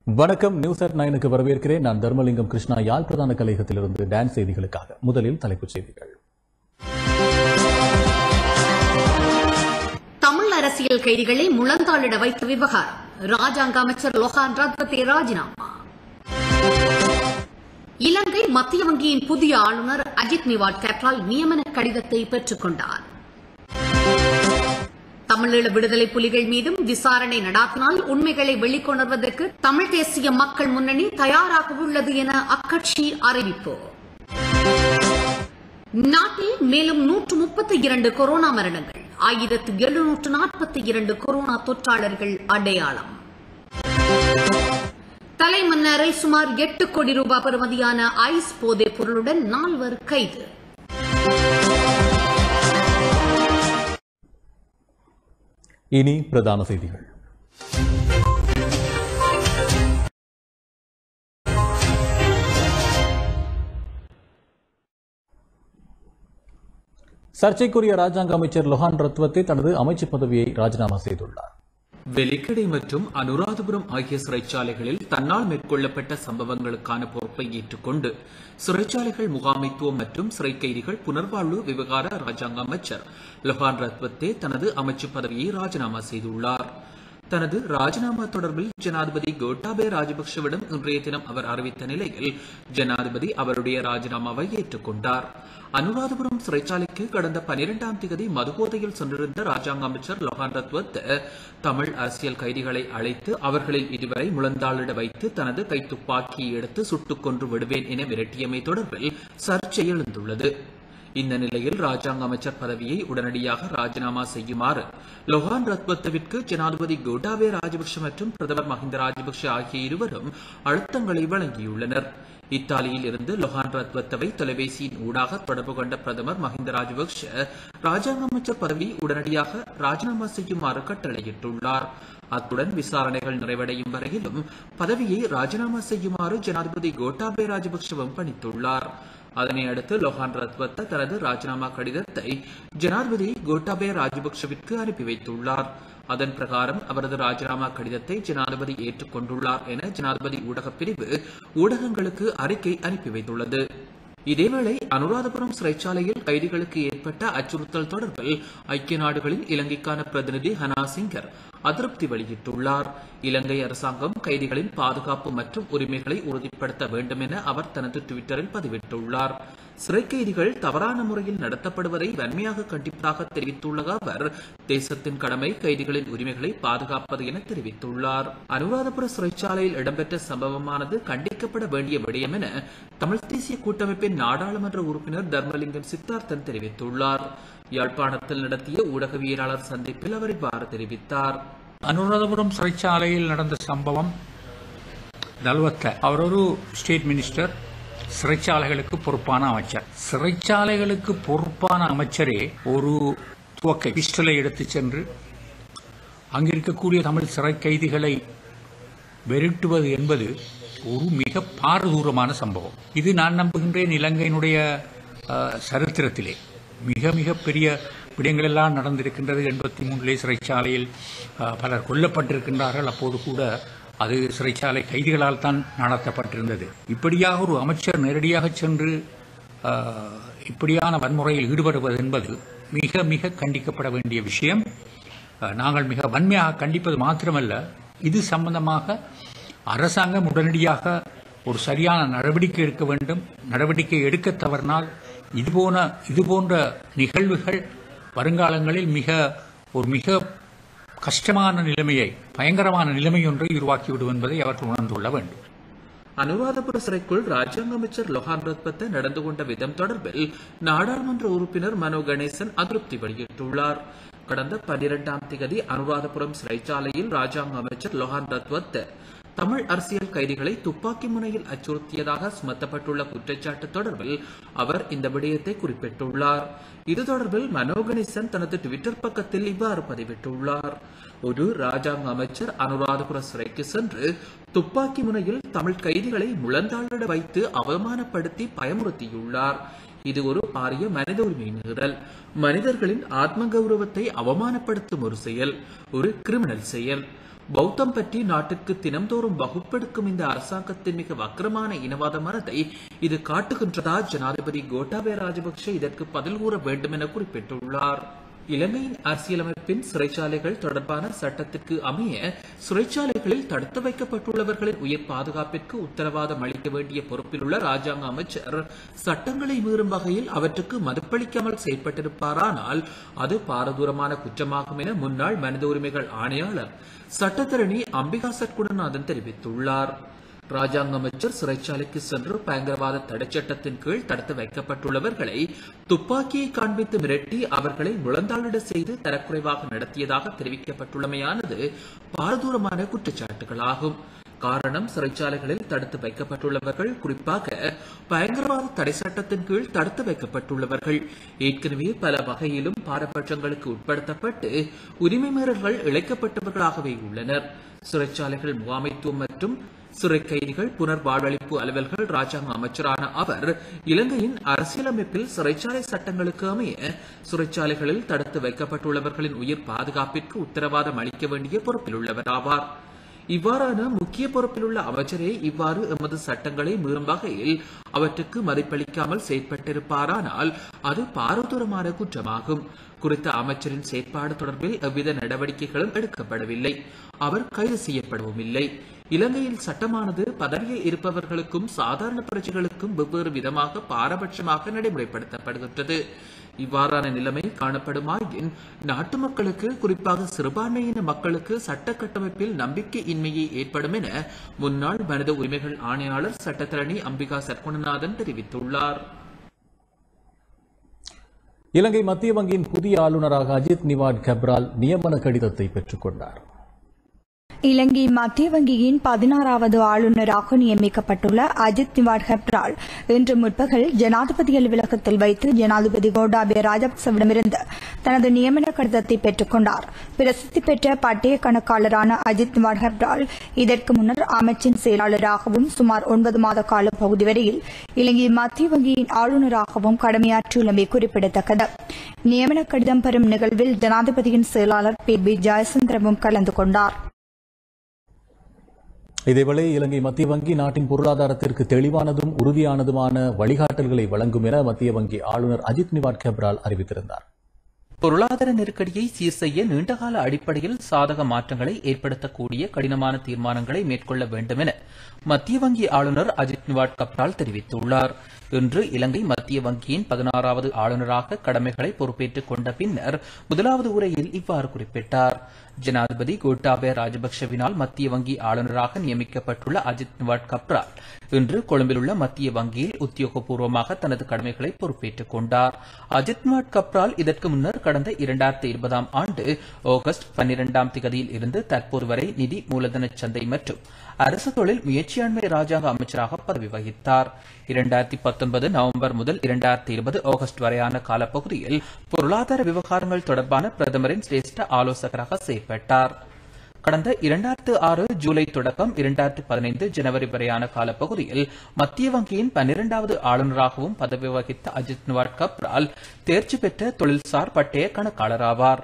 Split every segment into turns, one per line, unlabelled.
வணக்கம். News at 9க்கு வரவேற்கிறேன். நான் தர்மலிங்கம் கிருஷ்ணா, யாழ் பிரதான கலையகத்திலிருந்து டான்ஸ் செய்திகளுக்காக. முதலில் தலைப்புச் செய்திகள்.
தமிழ் அரசியல் கைதிகளை முழந்தாளிட வைத்த விவகாரம், ராஜாங்க அமைச்சர் லொஹான் ரத்வத்தே ராஜினாமா. இலங்கை மத்திய வங்கியின் புதிய ஆளுநர் அஜித் நிவாட் கற்றால் நியமன கடிதத்தை பெற்றுக் கொண்டார். தமிழீழ விடுதலை புலிகள் மீதும் விசாரணை நடாத்தினால் உண்மைகளை வெளிக்கொணர்வதற்கு தமிழ் தேசிய மக்கள் முன்னணி தயாராக உள்ளது என அக்கட்சி அறிவிப்பு. நாட்டில் மேலும் 132 கொரோனா மரணங்கள், 1742 கொரோனா தொற்றாளர்கள் அடையாளம். தலைமன்னாரில் சுமார் 8 கோடி ரூபாய் பெறுமதியான ஐஸ் போதைப் பொருளுடன் 4 கைது.
இனி பிரதான செய்திகள். சர்ச்சைக்குரிய ராஜாங்க அமைச்சர் லொஹான் ரத்வத்தே தனது அமைச்சு பதவியை ராஜினாமா செய்துள்ளார்.
வெலிக்கடை மற்றும் அனுராதபுரம் ஆகிய சிறைச்சாலைகளில் தன்னால் மேற்கொள்ளப்பட்ட சம்பவங்களுக்கான பொறுப்பை ஏற்றுக்கொண்டு சிறைச்சாலைகள் முகாமைத்துவம் மற்றும் சிறை கைதிகள் புனர்வாழ்வு விவகார ராஜாங்க அமைச்சர் லொஹான் ரத்வத்தே தனது அமைச்சு பதவியை ராஜினாமா செய்துள்ளார். தனது ராஜினாமா தொடர்பில் ஜனாதிபதி கோட்டாபய ராஜபக்சவிடம் இன்றைய தினம் அவர் அறிவித்த நிலையில் ஜனாதிபதி அவருடைய ராஜினாமாவை ஏற்றுக்கொண்டார். அனுராதபுரம் சிறைச்சாலைக்கு கடந்த 12ஆம் தேதி மதுபோதையில் சென்றிருந்த ராஜாங்க அமைச்சர் லொஹான் ரத்வத்தே தமிழ் அரசியல் கைதிகளை அழைத்து அவர்களில் இதுவரை முழந்தாளிட வைத்து தனது கைத்துப்பாக்கியை எடுத்து சுட்டுக் கொன்று விடுவேன் என மிரட்டியமை தொடர்பில் சர்ச்சை எழுந்துள்ளது. இந்த நிலையில் ராஜாங்க அமைச்சர் பதவியை உடனடியாக ராஜினாமா செய்யுமாறு லொஹான் ரத்வத்தேவிற்கு ஜனாதிபதி கோட்டாபய ராஜபக்ஷ மற்றும் பிரதமர் மஹிந்த ராஜபக்ஷ ஆகிய இருவரும் அழுத்தங்களை வழங்கியுள்ளனர். இத்தாலியில் இருந்து லொஹான் ரத்வத்தேவை தொலைபேசியின் ஊடாக தொடர்பு கொண்ட பிரதமர் மஹிந்த ராஜபக்ஷ ராஜாங்க அமைச்சர் பதவி உடனடியாக ராஜினாமா செய்யுமாறு கட்டளையிட்டுள்ளார். அத்துடன் விசாரணைகள் நிறைவடையும் வரையிலும் பதவியை ராஜினாமா செய்யுமாறு ஜனாதிபதி கோட்டாபய ராஜபக்ஷவும் பணித்துள்ளார். அதனை அடுத்து லொஹான் ரத்வத்தே தனது ராஜினாமா கடிதத்தை ஜனாதிபதி கோட்டாபய ராஜபக்ஷவிற்கு அனுப்பி வைத்துள்ளார். அதன் பிரகாரம் அவரது ராஜினாமா கடிதத்தை ஜனாதிபதி ஏற்றுக்கொண்டுள்ளார் என ஜனாதிபதி ஊடகப் பிரிவு ஊடகங்களுக்கு அறிக்கை அனுப்பி வைத்துள்ளது. இதேவேளை அனுராதபுரம் சிறைச்சாலையில் கைதிகளுக்கு ஏற்பட்ட அச்சுறுத்தல் தொடர்பில் ஐக்கிய நாடுகளின் இலங்கைக்கான பிரதிநிதி ஹனா சிங்கர் அதிருப்தி வெளியிட்டுள்ளார். இலங்கை அரசாங்கம் கைதிகளின் பாதுகாப்பு மற்றும் உரிமைகளை உறுதிப்படுத்த வேண்டும் என அவர் தனது டுவிட்டரில் பதிவிட்டுள்ளார். சிறை கைதிகள் தவறான முறையில் நடத்தப்படுவதை வன்மையாக கண்டிப்பதாக தெரிவித்துள்ள அவர் தேசத்தின் கடமை கைதிகளின் உரிமைகளை பாதுகாப்பது என தெரிவித்துள்ளார். அனுராதபுர சிறைச்சாலையில் இடம்பெற்ற சம்பவமானது கண்டிக்கப்பட வேண்டிய விடயம் என தமிழ் தேசிய கூட்டமைப்பின் நாடாளுமன்ற உறுப்பினர் தர்மலிங்கம் சித்தார்த்தன் தெரிவித்துள்ளார். யாழ்ப்பாணத்தில் நடத்திய ஊடகவியலாளர் சந்திப்பில் அவர் இவ்வாறு தெரிவித்தார்.
அனுராதபுரம் சிறைச்சாலையில் நடந்த சம்பவம் அவர் ஒரு ஸ்டேட் மினிஸ்டர், சிறைச்சாலைகளுக்கு பொறுப்பான அமைச்சர். சிறைச்சாலைகளுக்கு பொறுப்பான அமைச்சரே ஒரு துவக்கை பிஸ்டலை எடுத்துச் சென்று அங்கிருக்கக்கூடிய தமிழ் சிறை கைதிகளை வெருட்டுவது என்பது ஒரு மிக பாரதூரமான சம்பவம். இது நான் நம்புகின்றேன் இலங்கையினுடைய சரித்திரத்திலே மிக மிக பெரிய விடயங்கள் எல்லாம் நடந்திருக்கின்றது. 83 சிறைச்சாலையில் பலர் கொல்லப்பட்டிருக்கின்றார்கள். அப்போது கூட அது சிறைச்சாலை கைதிகளால் தான் நடத்தப்பட்டிருந்தது. இப்படியாக ஒரு அமைச்சர் நேரடியாக சென்று இப்படியான வன்முறையில் ஈடுபடுவது என்பது மிக மிக கண்டிக்கப்பட வேண்டிய விஷயம். நாங்கள் மிக வன்மையாக கண்டிப்பது மாத்திரமல்ல, இது சம்பந்தமாக அரசாங்கம் உடனடியாக ஒரு சரியான நடவடிக்கை எடுக்க வேண்டும். நடவடிக்கை எடுக்க தவறினால் இதுபோன்ற நிகழ்வுகள் வருங்காலங்களில் மிக கஷ்டமான நிலைமையை, பயங்கரமான நிலைமை ஒன்றை உருவாக்கிவிடும் என்பதை அவர்கள் உணர்ந்து கொள்ள வேண்டும்.
அனுராதபுர சிறைக்குள் ராஜாங்க அமைச்சர் லொஹான் ரத்வத்தே நடந்து கொண்ட விதம் தொடர்பில் நாடாளுமன்ற உறுப்பினர் மனோ கணேசன் அதிருப்தி வெளியிட்டுள்ளார். கடந்த 12ஆம் தேதி அனுராதபுரம் சிறைச்சாலையில் ராஜாங்க அமைச்சர் லொஹான் ரத்வத்தே தமிழ் அரசியல் கைதிகளை துப்பாக்கி முனையில் அச்சுறுத்தியதாக சுமத்தப்பட்டுள்ள குற்றச்சாட்டு தொடர்பில் அவர் இந்த விடயத்தை குறிப்பிட்டுள்ளார். இது தொடர்பில் மனோ கணேசன் தனது டுவிட்டர் பக்கத்தில் இவ்வாறு பதிவிட்டுள்ளார். ஒரு ராஜாங்க அமைச்சர் அனுராதபுர சிறைக்கு சென்று துப்பாக்கி முனையில் தமிழ் கைதிகளை முழந்தாளிட வைத்து அவமானப்படுத்தி பயமுறுத்தியுள்ளார். இது ஒரு பாரிய மனித உரிமை மீறல், மனிதர்களின் ஆத்ம கௌரவத்தை அவமானப்படுத்தும் ஒரு செயல், ஒரு கிரிமினல் செயல். பௌத்தம் பற்றி நாட்டிற்கு தினம்தோறும் வகுப்பெடுக்கும் இந்த அரசாங்கத்தின் மிக வக்கிரமான இனவாத மரத்தை இது காட்டுகின்றதா ஜனாதிபதி கோட்டாபய ராஜபக்ஷ இதற்கு பதில் கூற வேண்டும் என குறிப்பிட்டுள்ளார். இலங்கையின் அரசியலமைப்பின் சிறைச்சாலைகள் தொடர்பான சட்டத்திற்கு அமைய சிறைச்சாலைகளில் தடுத்து வைக்கப்பட்டுள்ளவர்களின் உயிர் பாதுகாப்பிற்கு உத்தரவாதம் அளிக்க வேண்டிய பொறுப்பில் உள்ள ராஜாங்க அமைச்சர் சட்டங்களை மீறும் வகையில் அவற்றுக்கு மதிப்பளிக்காமல் செயற்பட்டிருப்பாரானால் அது பாரதூரமான குற்றமாகும் என முன்னாள் மனித உரிமைகள் ஆணையாளர் சட்டத்தரணி அம்பிகா சட்குணநாதன் தெரிவித்துள்ளார். ராஜாங்க அமைச்சர் சிறைச்சாலைக்கு சென்று பயங்கரவாத தடைச்சட்டத்தின் கீழ் தடுத்து வைக்கப்பட்டுள்ளவர்களை துப்பாக்கியை காண்பித்து மிரட்டி அவர்களை முழந்தாளிட செய்து தரக்குறைவாக நடத்தியதாக தெரிவிக்கப்பட்டுள்ளமையானது பாரதூரமான குற்றச்சாட்டுகளாகும். காரணம், சிறைச்சாலைகளில் தடுத்து வைக்கப்பட்டுள்ளவர்கள் குறிப்பாக பயங்கரவாத தடை சட்டத்தின் கீழ் தடுத்து வைக்கப்பட்டுள்ளவர்கள் ஏற்கனவே பல வகையிலும் பாரபட்சங்களுக்கு உட்படுத்தப்பட்டு உரிமை மீறல்கள் இழைக்கப்பட்டவர்களாகவே உள்ளனர். சிறைச்சாலைகள் முகாமைத்துவம் மற்றும் சிறை கைதிகள் புனர்வாழ்வளிப்பு அலுவல்கள் ராஜாங்க அமைச்சரான அவர் இலங்கையின் அரசியலமைப்பில் சிறைச்சாலை சட்டங்களுக்கு அமைய சிறைச்சாலைகளில் தடுத்து வைக்கப்பட்டுள்ளவர்களின் உயிர் பாதுகாப்பிற்கு உத்தரவாதம் அளிக்க வேண்டிய பொறுப்பில் உள்ளவர் ஆவார். இவ்வாறான முக்கிய பொறுப்பில் உள்ள அமைச்சரே இவ்வாறு எமது சட்டங்களை மீறும் வகையில் அவற்றுக்கு மதிப்பளிக்காமல் செயற்பட்டிருப்பாரானால் அது பாரதூரமான குற்றமாகும். குறித்த அமைச்சரின் செயற்பாடு தொடர்பில் எவ்வித நடவடிக்கைகளும் எடுக்கப்படவில்லை. அவர் கைது செய்யப்படவும் இல்லை. இலங்கையில் சட்டமானது பதவியில் இருப்பவர்களுக்கும் சாதாரண பிரஜைகளுக்கும் வெவ்வேறு விதமாக பாரபட்சமாக நடைமுறைப்படுத்தப்படுகின்றது. இவ்வாறான நிலைமை காணப்படுமாயின் நாட்டு மக்களுக்கு, குறிப்பாக சிறுபான்மையின மக்களுக்கு சட்ட கட்டமைப்பில் நம்பிக்கை இன்மையை ஏற்படும் என முன்னாள் மனித உரிமைகள் ஆணையாளர் சட்டத்தரணி அம்பிகா சட்குணநாதன் தெரிவித்துள்ளார்.
இலங்கை மத்திய வங்கியின் புதிய ஆளுநராக அஜித் நிவாட் கப்ரால் நியமன கடிதத்தை பெற்றுக் கொண்டார்.
இலங்கை மத்திய வங்கியின் 16வது ஆளுநராக நியமிக்கப்பட்டுள்ள அஜித் நிவாட் கப்ரால் இன்று முற்பகல் ஜனாதிபதி அலுவலகத்தில் வைத்து ஜனாதிபதி கோட்டாபய ராஜபக்சவிடமிருந்து தனது நியமன கடிதத்தை பெற்றுக் கொண்டார். பிரசித்தி பெற்ற பட்டய கணக்காளரான அஜித் நிவாட் கப்ரால் இதற்கு முன்னர் அமைச்சின் செயலாளராகவும் சுமார் 9 மாத கால பகுதி வரையில் இலங்கை மத்திய வங்கியின் ஆளுநராகவும் கடமையாற்றியுள்ளமை குறிப்பிடத்தக்கது. நியமன கடிதம் பெறும் நிகழ்வில் ஜனாதிபதியின் செயலாளர் பி ஜெயசுந்தரமும் கலந்து கொண்டார்.
இதேவேளை இலங்கை மத்திய வங்கி நாட்டின் பொருளாதாரத்திற்கு தெளிவானதும் உறுதியானதுமான வழிகாட்டல்களை வழங்கும் என மத்திய வங்கி ஆளுநர் அஜித் நிவாட் கப்ரால் அறிவித்திருந்தார்.
பொருளாதார நெருக்கடியை சீர் செய்ய நீண்டகால அடிப்படையில் சாதக மாற்றங்களை ஏற்படுத்தக்கூடிய கடினமான தீர்மானங்களை மேற்கொள்ள வேண்டும் என மத்திய வங்கி ஆளுநர் அஜித் நிவாட் கப்ரால் தெரிவித்துள்ளார். இன்று இலங்கை மத்திய வங்கியின் 16வது ஆளுநராக கடமைகளை பொறுப்பேற்றுக் கொண்ட பின்னர் முதலாவது உரையில் இவ்வாறு குறிப்பிட்டார். ஜனாதிபதி கோட்டாபய ராஜபக்ஷவினால் மத்திய வங்கி ஆளுநராக நியமிக்கப்பட்டுள்ள அஜித் நிவாட் கப்ரால் இன்று கொழும்பில் உள்ள மத்திய வங்கியில் உத்தியோகபூர்வமாக தனது கடமைகளை பொறுப்பேற்றுக் கொண்டார். அஜித் நிவாட் கப்ரால் இதற்கு முன்னர் கடந்த 2020ஆம் ஆண்டு ஆகஸ்ட் 12ஆம் திகதியில் இருந்து தற்போது வரை நிதி மூலதன சந்தை மற்றும் அரசு தொழில் முயற்சியாண்மை ராஜாங்க அமைச்சராக பதவி வகித்தார். 2019 நவம்பர் முதல் 2020 ஆகஸ்ட் வரையான காலப்பகுதியில் பொருளாதார விவகாரங்கள் தொடர்பான பிரதமரின் சிரேஷ்ட ஆலோசகராக செயற்பட்டார். கடந்த 2006 ஜூலை தொடக்கம் 2015 ஜனவரி வரையான காலப்பகுதியில் மத்திய வங்கியின் 12வது ஆளுநராகவும் பதவி வகித்த அஜித் நிவாட் கப்ரால் தேர்ச்சி பெற்ற தொழில்சார் பட்டய கணக்காளராவார்.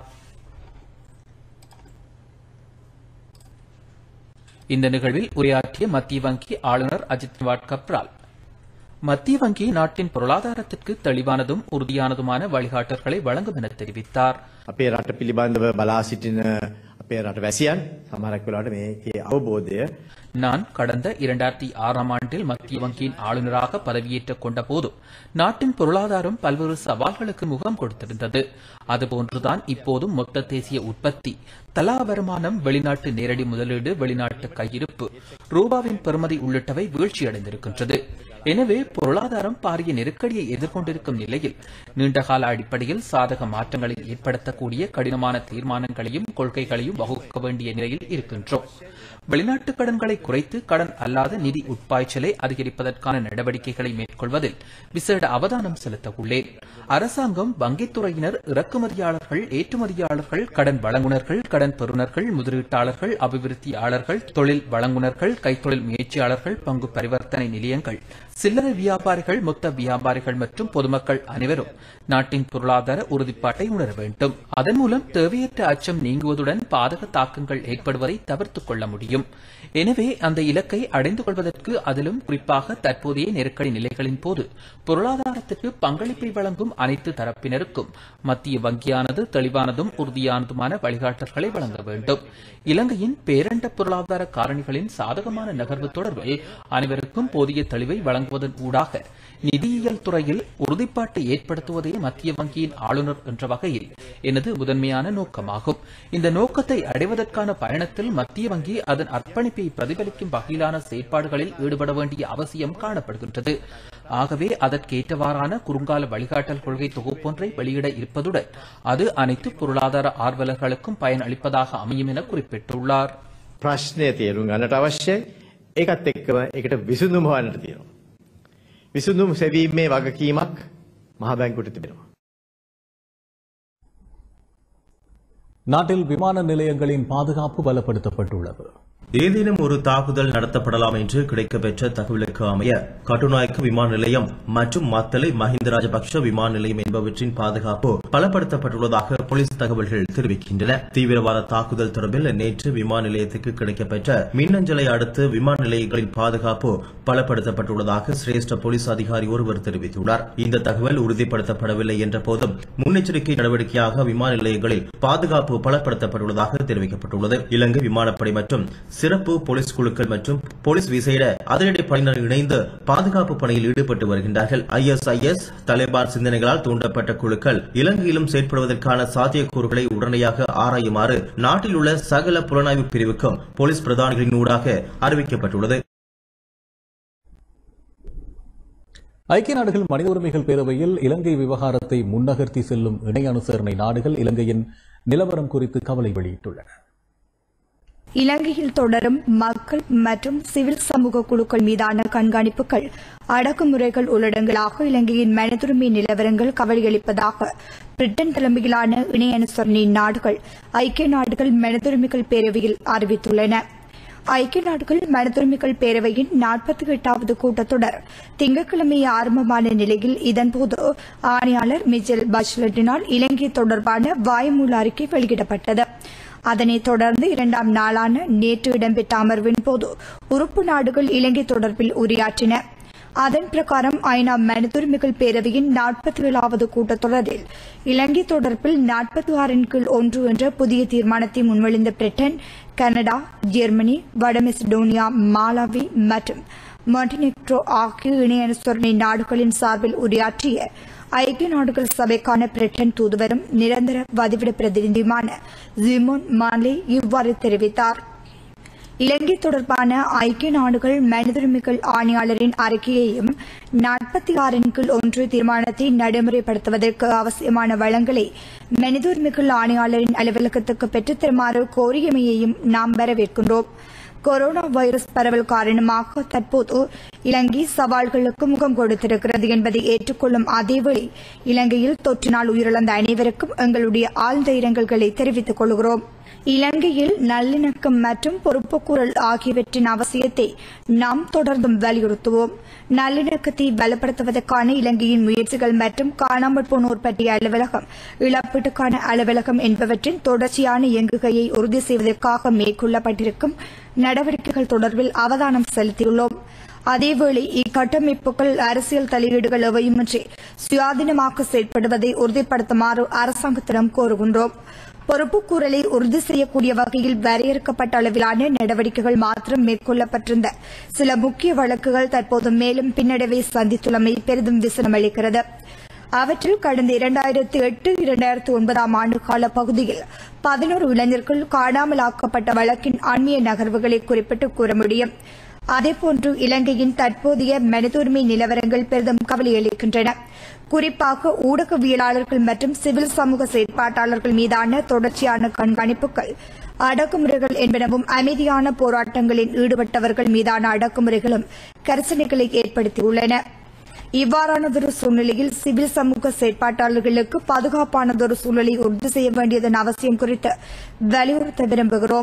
இந்த நிகழ்வில் உரையாற்றிய மத்திய வங்கி ஆளுநர் அஜித் நிவாட் கப்ரால் மத்திய வங்கி நாட்டின் பொருளாதாரத்திற்கு தெளிவானதும் உறுதியானதுமான வழிகாட்டல்களை வழங்கும் என தெரிவித்தார்.
අපේ රට පිළිබඳව බලා සිටින අපේ රට වැසියන් සමහරක් වෙලාවට මේකේ අවබෝධය
நான் கடந்த 2006ஆம் ஆண்டில் மத்திய வங்கியின் ஆளுநராக பதவியேற்றுக் கொண்ட போது நாட்டின் பொருளாதாரம் பல்வேறு சவால்களுக்கு முகம் கொடுத்திருந்தது. அதுபோன்றுதான் இப்போதும் மொத்த தேசிய உற்பத்தி, தலா வருமானம், வெளிநாட்டு நேரடி முதலீடு, வெளிநாட்டு கையிருப்பு, ரூபாவின் பெறுமதி உள்ளிட்டவை வீழ்ச்சியடைந்திருக்கின்றது. எனவே பொருளாதாரம் பாரிய நெருக்கடியை எதிர்கொண்டிருக்கும் நிலையில் நீண்டகால அடிப்படையில் சாதக மாற்றங்களை ஏற்படுத்தக்கூடிய கடினமான தீர்மானங்களையும் கொள்கைகளையும் வகுக்க வேண்டிய நிலையில் இருக்கின்றோம். வெளிநாட்டு கடன்களை குறைத்து கடன் அல்லாத நிதி உட்பாய்ச்சலை அதிகரிப்பதற்கான நடவடிக்கைகளை மேற்கொள்வதில் விசேட அவதானம் செலுத்த உள்ளேன். அரசாங்கம், வங்கித்துறையினர், இறக்குமதியாளர்கள், ஏற்றுமதியாளர்கள், கடன் வழங்குனர்கள், கடன் பெறுநர்கள், முதலீட்டாளர்கள், அபிவிருத்தியாளர்கள், தொழில் வழங்குனர்கள், கைத்தொழில் முயற்சியாளர்கள், பங்கு பரிவர்த்தனை நிலையங்கள், சில்லறை வியாபாரிகள், மொத்த வியாபாரிகள் மற்றும் பொதுமக்கள் அனைவரும் நாட்டின் பொருளாதார உறுதிப்பாட்டை உணர வேண்டும். அதன் மூலம் தேவையற்ற அச்சம் நீங்குவதுடன் பாதக தாக்கங்கள் ஏற்படுவதை தவிர்த்துக் கொள்ள முடியும். எனவே அந்த இலக்கை அடைந்து கொள்வதற்கு, அதிலும் குறிப்பாக தற்போதைய நெருக்கடி நிலைகளின் போது பொருளாதாரத்திற்கு பங்களிப்பை வழங்கும் அனைத்து தரப்பினருக்கும் மத்திய வங்கியானது தெளிவானதும் உறுதியானதுமான வழிகாட்டல்களை வழங்க வேண்டும். இலங்கையின் பேரண்ட பொருளாதார காரணிகளின் சாதகமான நகர்வு தொடர்பில் அனைவருக்கும் போதிய தெளிவை வழங்குவதன் ஊடாக நிதியியல் துறையில் உறுதிப்பாட்டை ஏற்படுத்துவதே மத்திய வங்கியின் ஆளுநர் என்ற வகையில் எனது முதன்மையான நோக்கமாகும். இந்த நோக்கத்தை அடைவதற்கான பயணத்தில் மத்திய வங்கி அதன் அர்ப்பணிப்பை பிரதிபலிக்கும் வகையிலான செயற்பாடுகளில் ஈடுபட வேண்டிய அவசியம் காணப்படுகின்றது. ஆகவே அதற்கேற்றவாறான குறுங்கால வழிகாட்டல் கொள்கை தொகுப்பொன்றை வெளியிட இருப்பதுடன் அது அனைத்து பொருளாதார ஆர்வலர்களுக்கும் பயன் அளிப்பதாக அமையும் என குறிப்பிட்டுள்ளார்.
ප්‍රශ්නය තේරුම් ගන්නට අවශ්‍යයි. ඒකත් එක්කම ඒකට විසඳුම හොයන්නට තියෙනවා. විසඳුම් සෙවීමේ වගකීමක් මහ බැංකුවට තිබෙනවා.
நாட்டில் விமான நிலையங்களின் பாதுகாப்பு பலப்படுத்தப்பட்டுள்ளது.
ஏதேனும் ஒரு தாக்குதல் நடத்தப்படலாம் என்று கிடைக்கப்பெற்ற தகவலுக்கு அமைய கட்டுநாயக்க விமான நிலையம் மற்றும் மத்தளை மஹிந்த ராஜபக்ஷ விமான நிலையம் என்பவற்றின் பாதுகாப்பு பலப்படுத்தப்பட்டுள்ளதாக போலீஸ் தகவல்கள் தெரிவிக்கின்றன. தீவிரவாத தாக்குதல் தொடர்பில் நேற்று விமான நிலையத்துக்கு கிடைக்கப்பெற்ற மின்னஞ்சலை அடுத்து விமான நிலையங்களின் பாதுகாப்பு பலப்படுத்தப்பட்டுள்ளதாக சிரேஷ்ட போலீஸ் அதிகாரி ஒருவர் தெரிவித்துள்ளார். இந்த தகவல் உறுதிப்படுத்தப்படவில்லை என்ற போதும் முன்னெச்சரிக்கை நடவடிக்கையாக விமான நிலையங்களில் பாதுகாப்பு பலப்படுத்தப்பட்டுள்ளதாக தெரிவிக்கப்பட்டுள்ளது. இலங்கை விமானப்படை மற்றும் சிறப்பு போலீஸ் குழுக்கள் மற்றும் போலீஸ் விசேட அதிரடி படையினர் இணைந்து பாதுகாப்பு பணியில் ஈடுபட்டு வருகின்றார்கள். ISIS தலிபான் சிந்தனைகளால் தூண்டப்பட்ட குழுக்கள் இலங்கையிலும் செயற்படுவதற்கான சாத்தியக்கூறுகளை உடனடியாக ஆராயுமாறு நாட்டில் உள்ள சகல புலனாய்வு பிரிவுக்கும் போலீஸ் பிரதானிகளின் ஊடாக அறிவிக்கப்பட்டுள்ளது.
ஐக்கிய நாடுகள் மனித உரிமைகள் பேரவையில் இலங்கை விவகாரத்தை முன்னகர்த்தி செல்லும் இணை அனுசரணை நாடுகள் இலங்கையின் நிலவரம் குறித்து கவலை வெளியிட்டுள்ளன.
இலங்கையில் தொடரும் மக்கள் மற்றும் சிவில் சமூக குழுக்கள் மீதான கண்காணிப்புகள், அடக்குமுறைகள் உள்ளடங்கலாக இலங்கையின் மனிதுரிமை நிலவரங்கள் கவலையளிப்பதாக பிரிட்டன் தலைமையிலான இணை அனுசரணை நாடுகள் ஐக்கிய நாடுகள் மனிதுரிமைகள் பேரவையில் அறிவித்துள்ளன. ஐக்கிய நாடுகள் மனிதுரிமைகள் பேரவையின் 48வது கூட்டத்தொடர் திங்கட்கிழமை ஆரம்பமான நிலையில் இதன்போது ஆணையாளர் மிச்சல் பச்லட்டினால் இலங்கை தொடர்பான வாய்மூல அறிக்கை வெளியிடப்பட்டது. அதனைத் தொடர்ந்து 2ஆம் நாளான நேற்று இடம்பெற்ற அமர்வின் போது உறுப்பு நாடுகள் இலங்கை தொடர்பில் உரையாற்றின. அதன் பிரகாரம் ஐநா மனிதுரிமைகள் பேரவையின் 47வது கூட்டத்தொடரில் இலங்கை தொடர்பில் 46(1) என்ற புதிய தீர்மானத்தை முன்மொழிந்த பிரிட்டன், கனடா, ஜெர்மனி, வடமெசிடோனியா, மாலாவி மற்றும் மாண்டினெக்ரோ ஆகிய இணை அனுசரணை நாடுகளின் சார்பில் உரையாற்றிய ஐக்கிய நாடுகள் சபைக்கான பிரிட்டன் தூதுவரும் நிரந்தர வதிவிட பிரதிநிதியுமான ஜிமோன் மான்லே இவ்வாறு தெரிவித்தார். இலங்கை தொடர்பான ஐக்கிய நாடுகள் மனிதுரிமைகள் ஆணையாளரின் அறிக்கையையும் 46(1) தீர்மானத்தை நடைமுறைப்படுத்துவதற்கு அவசியமான வளங்களை மனிதுரிமைகள் ஆணையாளரின் அலுவலகத்துக்கு பெற்றுத் தருமாறு கோரியமையையும் நாம் வரவேற்கின்றோம். கொரோனா வைரஸ் பரவல் காரணமாக தற்போது இலங்கை சவால்களுக்கு முகம் கொடுத்திருக்கிறது என்பதை ஏற்றுக்கொள்ளும் அதேவேளை இலங்கையில் தொற்றினால் உயிரிழந்த அனைவருக்கும் எங்களுடைய ஆழ்ந்த இரங்கல்களை தெரிவித்துக் கொள்கிறோம். இலங்கையில் நல்லிணக்கம் மற்றும் பொறுப்புக்கூறல் ஆகியவற்றின் அவசியத்தை நாம் தொடர்ந்தும் வலியுறுத்துவோம். நல்லிணக்கத்தை பலப்படுத்துவதற்கான இலங்கையின் முயற்சிகள் மற்றும் காணாமல் போனோர் பற்றிய அலுவலகம், இழப்பீட்டுக்கான அலுவலகம் என்பவற்றின் தொடர்ச்சியான இயங்குகையை உறுதி செய்வதற்காக மேற்கொள்ளப்பட்டிருக்கும் நடவடிக்கைகள் தொடர்பில் அவதானம் செலுத்தியுள்ளோம். அதேவேளை இக்கட்டமைப்புகள் அரசியல் தலையீடுகள் எவையுமின்றி சுயாதீனமாக செயல்படுவதை உறுதிப்படுத்துமாறு அரசாங்கத்திடம் கோருகின்றோம். பொறுப்புக்கூறலை உறுதி செய்யக்கூடிய வகையில் வரையறுக்கப்பட்ட அளவிலான நடவடிக்கைகள் மாத்திரம் மேற்கொள்ளப்பட்டிருந்த சில முக்கிய வழக்குகள் தற்போது மேலும் பின்னடைவை சந்தித்துள்ளமை பெரிதும் விசனமளிக்கிறது. அவற்றில் கடந்த 2008-2009 ஆண்டு கால பகுதியில் 11 இளைஞர்கள் காணாமலாக்கப்பட்ட வழக்கின் ஆன்மீக நகர்வுகளை குறிப்பிட்டு கூற முடியும். அதேபோன்று இலங்கையின் தற்போதைய மனிதுரிமை நிலவரங்கள் பெரிதும் கவலையளிக்கின்றன. குறிப்பாக ஊடகவியலாளர்கள் மற்றும் சிவில் சமூக செயற்பாட்டாளர்கள் மீதான தொடர்ச்சியான கண்காணிப்புகள், அடக்குமுறைகள் என்பனவும் அமைதியான போராட்டங்களில் ஈடுபட்டவர்கள் மீதான அடக்குமுறைகளும் கரிசனைகளை ஏற்படுத்தியுள்ளன. இவ்வாறானதொரு சூழ்நிலையில் சிவில் சமூக செயற்பாட்டாளர்களுக்கு பாதுகாப்பானதொரு சூழலை உறுதி செய்ய வேண்டியதன் அவசியம் குறித்து வலியுறுத்த விரும்புகிறோம்.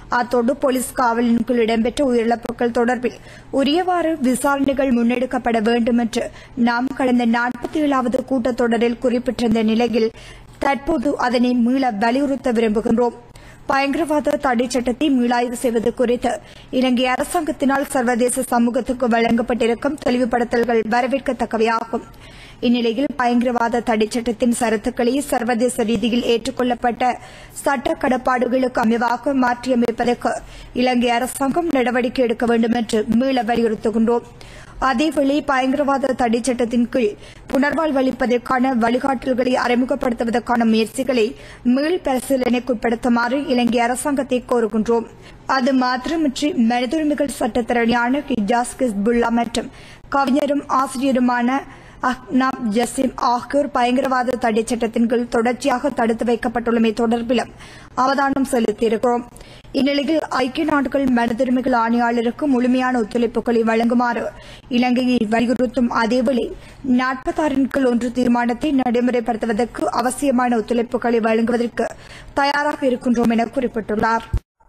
அத்தோடு போலீஸ் காவலின் கீழ் இடம்பெற்ற உயிரிழப்புகள் தொடர்பில் உரியவாறு விசாரணைகள் முன்னெடுக்கப்பட வேண்டும் என்று நாம் கடந்த 47வது கூட்டத்தொடரில் குறிப்பிட்டிருந்த நிலையில் தற்போது அதனை மீள வலியுறுத்த விரும்புகின்றோம். பயங்கரவாத தடை சட்டத்தை மீளாய்வு செய்வது குறித்து இலங்கை அரசாங்கத்தினால் சர்வதேச சமூகத்துக்கு வழங்கப்பட்டிருக்கும் தெளிவுபடுத்தல்கள் வரவேற்கத்தக்கவையாகும். இந்நிலையில் பயங்கரவாத தடை சட்டத்தின் சரத்துக்களை சர்வதேச ரீதியில் ஏற்றுக்கொள்ளப்பட்ட சட்ட கடப்பாடுகளுக்கு அமைவாக மாற்றியமைப்பதற்கு இலங்கை அரசாங்கம் நடவடிக்கை எடுக்க வேண்டும் என்று மீள வலியுறுத்துகின்றோம். அதேவேளை பயங்கரவாத தடை சட்டத்தின் கீழ் புனர்வாழ்வு அளிப்பதற்கான வழிகாட்டல்களை அறிமுகப்படுத்துவதற்கான முயற்சிகளை மீள் பரிசீலனைக்குட்படுத்துமாறு இலங்கை அரசாங்கத்தை கோருகின்றோம். அது மாத்திரமின்றி மனித உரிமைகள் சட்டத்தரணியான இஜாஸ் கிஸ்புல்லா மற்றும் கவிஞரும் ஆசிரியருமான அஹ்னாப் ஜசீம் ஆகியோர் பயங்கரவாத தடை சட்டத்தின் கீழ் தொடர்ச்சியாக தடுத்து வைக்கப்பட்டுள்ளமை தொடர்பிலும் அவதானம் செலுத்தியிருக்கிறோம். இந்நிலையில் ஐக்கிய நாடுகள் மனித உரிமைகள் ஆணையாளருக்கு முழுமையான ஒத்துழைப்புகளை வழங்குமாறு இலங்கையை வலியுறுத்தும் அதேவேளை 46 தீர்மானத்தை நடைமுறைப்படுத்துவதற்கு அவசியமான ஒத்துழைப்புகளை வழங்குவதற்கு தயாராக இருக்கின்றோம் என குறிப்பிட்டுள்ளார்.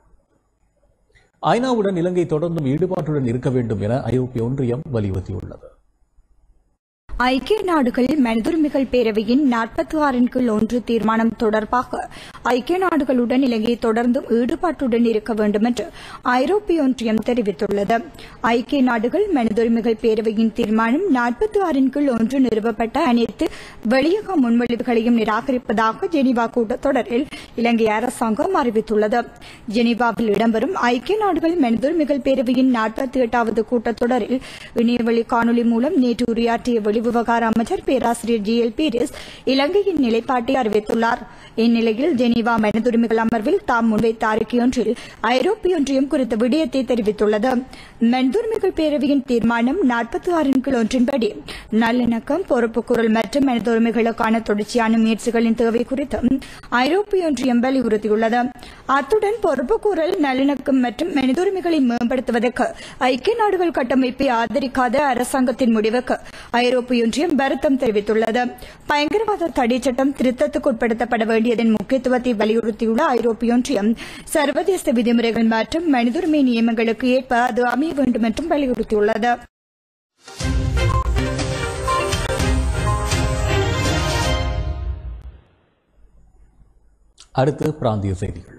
ஐநாவுடன் இலங்கை தொடர்ந்தும் ஈடுபாட்டுடன் இருக்க வேண்டும் என ஐரோப்பிய ஒன்றியம் வலியுறுத்தியுள்ளது.
ஐக்கிய நாடுகள் மனித உரிமைகள் பேரவையின் 46 தீர்மானம் தொடர்பாக ஐக்கிய நாடுகளுடன் இலங்கை தொடர்ந்தும் ஈடுபாட்டுடன் இருக்க வேண்டும் என்று ஐரோப்பிய ஒன்றியம் தெரிவித்துள்ளது. ஐக்கிய நாடுகள் மனித உரிமைகள் பேரவையின் தீர்மானம் 46 நிறுவப்பட்ட அனைத்து வெளியக முன்மொழிவுகளையும் நிராகரிப்பதாக ஜெனீவா கூட்டத்தொடரில் இலங்கை அரசாங்கம் அறிவித்துள்ளது. ஜெனீவாவில் இடம்பெறும் ஐக்கிய நாடுகள் மனித உரிமைகள் பேரவையின் 48வது கூட்டத்தொடரில் இணையவழி காணொலி மூலம் நேற்று உரையாற்றிய விவகார அமைச்சர் பேராசிரியர் ஜி.எல். பீரிஸ் இலங்கையின் நிலைப்பாட்டை அறிவித்துள்ளார். இந்நிலையில் ஜெனீவா மனித உரிமைகள் அமர்வில் தாம் முன்வைத்த அறிக்கையொன்றில் ஐரோப்பிய ஒன்றியம் குறித்த விடயத்தை தெரிவித்துள்ளது. மனித உரிமைகள் பேரவையின் தீர்மானம் 46 படி நல்லிணக்கம், பொறுப்புக்கூறல் மற்றும் மனித உரிமைகளுக்கான தொடர்ச்சியான முயற்சிகளின் தேவை குறித்து ஐரோப்பிய ஒன்றியம் வலியுறுத்தியுள்ளது. அத்துடன் பொறுப்புக்கூறல், நல்லிணக்கம் மற்றும் மனித உரிமைகளை மேம்படுத்துவதற்கு ஐக்கிய நாடுகள் கட்டமைப்பை ஆதரிக்காத அரசாங்கத்தின் முடிவுக்கு ஐரோப்பிய ஒன்றியம் வருத்தம் தெரிவித்துள்ளது. பயங்கரவாத தடை சட்டம் திருத்தத்துக்கு உட்படுத்தப்பட வேண்டியதன் முக்கியத்துவத்தை வலியுறுத்தியுள்ள ஐரோப்பிய ஒன்றியம் சர்வதேச விதிமுறைகள் மற்றும் மனித உரிமை நியமங்களுக்கு ஏற்ப அது அமைய வேண்டும் என்றும் வலியுறுத்தியுள்ளது.
அடுத்து பிராந்திய செய்திகள்.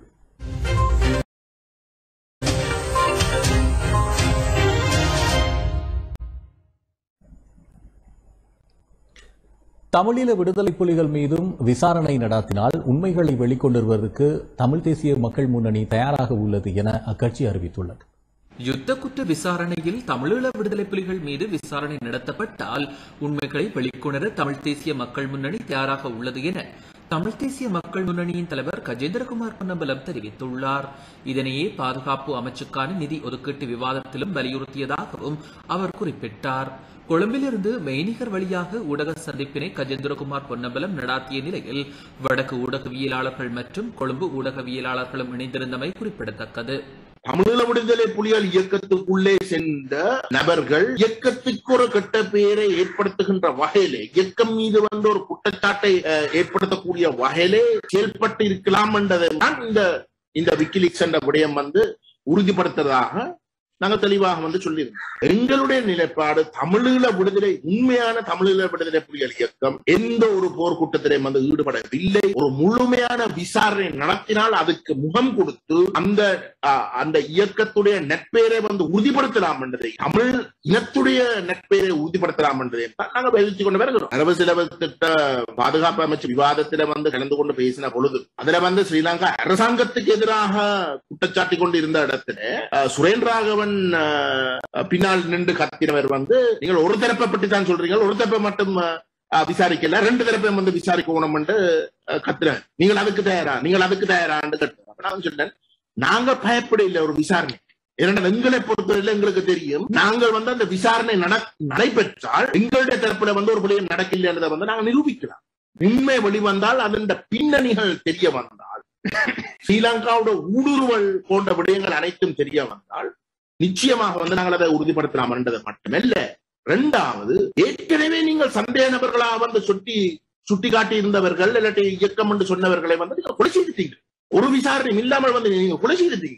தமிழீழ விடுதலை புலிகள் மீதும் விசாரணை நடாத்தினால் உண்மைகளை வெளிக்கொண்டுவதற்கு தமிழ் தேசிய மக்கள் முன்னணி தயாராக உள்ளது என அக்கட்சி அறிவித்துள்ளது.
யுத்த குற்ற விசாரணையில் தமிழீழ விடுதலை புலிகள் மீது விசாரணை நடத்தப்பட்டால் உண்மைகளை வெளிக்கொணர தமிழ் தேசிய மக்கள் முன்னணி தயாராக உள்ளது என தமிழ் தேசிய மக்கள் முன்னணியின் தலைவர் கஜேந்திரகுமார் பொன்னம்பலம் தெரிவித்துள்ளார். இதனையே பாதுகாப்பு அமைச்சுக்கான நிதி ஒதுக்கீட்டு விவாதத்திலும் வலியுறுத்தியதாகவும் அவர் குறிப்பிட்டார். கொழும்பிலிருந்து மெய்நிகர் வழியாக ஊடக சந்திப்பினை கஜேந்திரகுமார் பொன்னம்பலம் நடாத்திய நிலையில் வடக்கு ஊடகவியலாளர்கள் மற்றும் கொழும்பு ஊடகவியலாளர்களும் இணைந்திருந்தமை குறிப்பிடத்தக்கது.
தமிழீழ விடுதலை புலிகள் இயக்கத்துக்குள்ளே சென்ற நபர்கள் இயக்கத்துக்கு ஒரு கெட்ட பெயரை ஏற்படுத்துகின்ற வகையிலே, இயக்கம் மீது ஒரு குற்றச்சாட்டை ஏற்படுத்தக்கூடிய வகையிலே செயல்பட்டு இருக்கலாம் என்றதை இந்த விக்கிலீக்ஸ் என்ற விடயம் உறுதிப்படுத்துவதாக நாங்கள் தெளிவாக சொல்லியிருக்கோம். எங்களுடைய நிலைப்பாடு தமிழீழ விடுதலை, உண்மையான தமிழீழ விடுதலை புலிகள் இயக்கம் எந்த ஒரு போர்க்கூட்டத்திலையும் ஈடுபடவில்லை. ஒரு முழுமையான விசாரணை நடத்தினால் அதுக்கு முகம் கொடுத்து அந்த இயக்கத்துடைய நட்பெயரை உறுதிப்படுத்தலாம் என்பதை, தமிழ் இனத்துடைய நட்பெயரை உறுதிப்படுத்தலாம் என்பதை நாங்கள் பேசிக் கொண்டு வருகிறோம். அரபு செலவு திட்ட பாதுகாப்பு அமைச்சு விவாதத்தில கலந்து கொண்டு பேசின பொழுது அதுல ஸ்ரீலங்கா அரசாங்கத்துக்கு எதிராக குற்றச்சாட்டி கொண்டு இருந்த இடத்துல சுரேந்திராகவன் பின்னால் நின்று கத்தினவர் நீங்கள் ஒரு தரப்பை பற்றி தான் சொல்றீங்க, ஒரு தரப்பை மட்டும் விசாரிக்கல, ரெண்டு தரப்பை விசாரிக்கணும் என்று கத்துறாங்க. நீங்கள் அதுக்கு தயாரான்னு கேட்டு சொன்னேன். நாங்க பயப்பட இல்லை ஒரு விசாரணை. எங்களை பொறுத்தவரையில் எங்களுக்கு தெரியும், நாங்கள் அந்த விசாரணை நடைபெற்றால் எங்களுடைய தரப்புல ஒரு விடயம் நடக்கல என்றதை நாங்கள் நிரூபிக்கலாம். உண்மை வெளிவந்தால் அதன் பின்னணிகள் தெரிய வந்தால், ஸ்ரீலங்காவோட ஊடுருவல் போன்ற விடயங்கள் அனைத்தும் தெரிய வந்தால் நிச்சயமாக நாங்கள் அதை உறுதிப்படுத்தலாம் என்றது மட்டுமல்ல. இரண்டாவது, ஏற்கனவே நீங்கள் சந்தேக நபர்களாக சுட்டி காட்டி இருந்தவர்கள் இல்லாட்டி இயக்கம் என்று சொன்னவர்களை நீங்கள் கொலை செய்துட்டீங்க. ஒரு விசாரணை இல்லாமல் நீங்க கொலை செய்துட்டீங்க.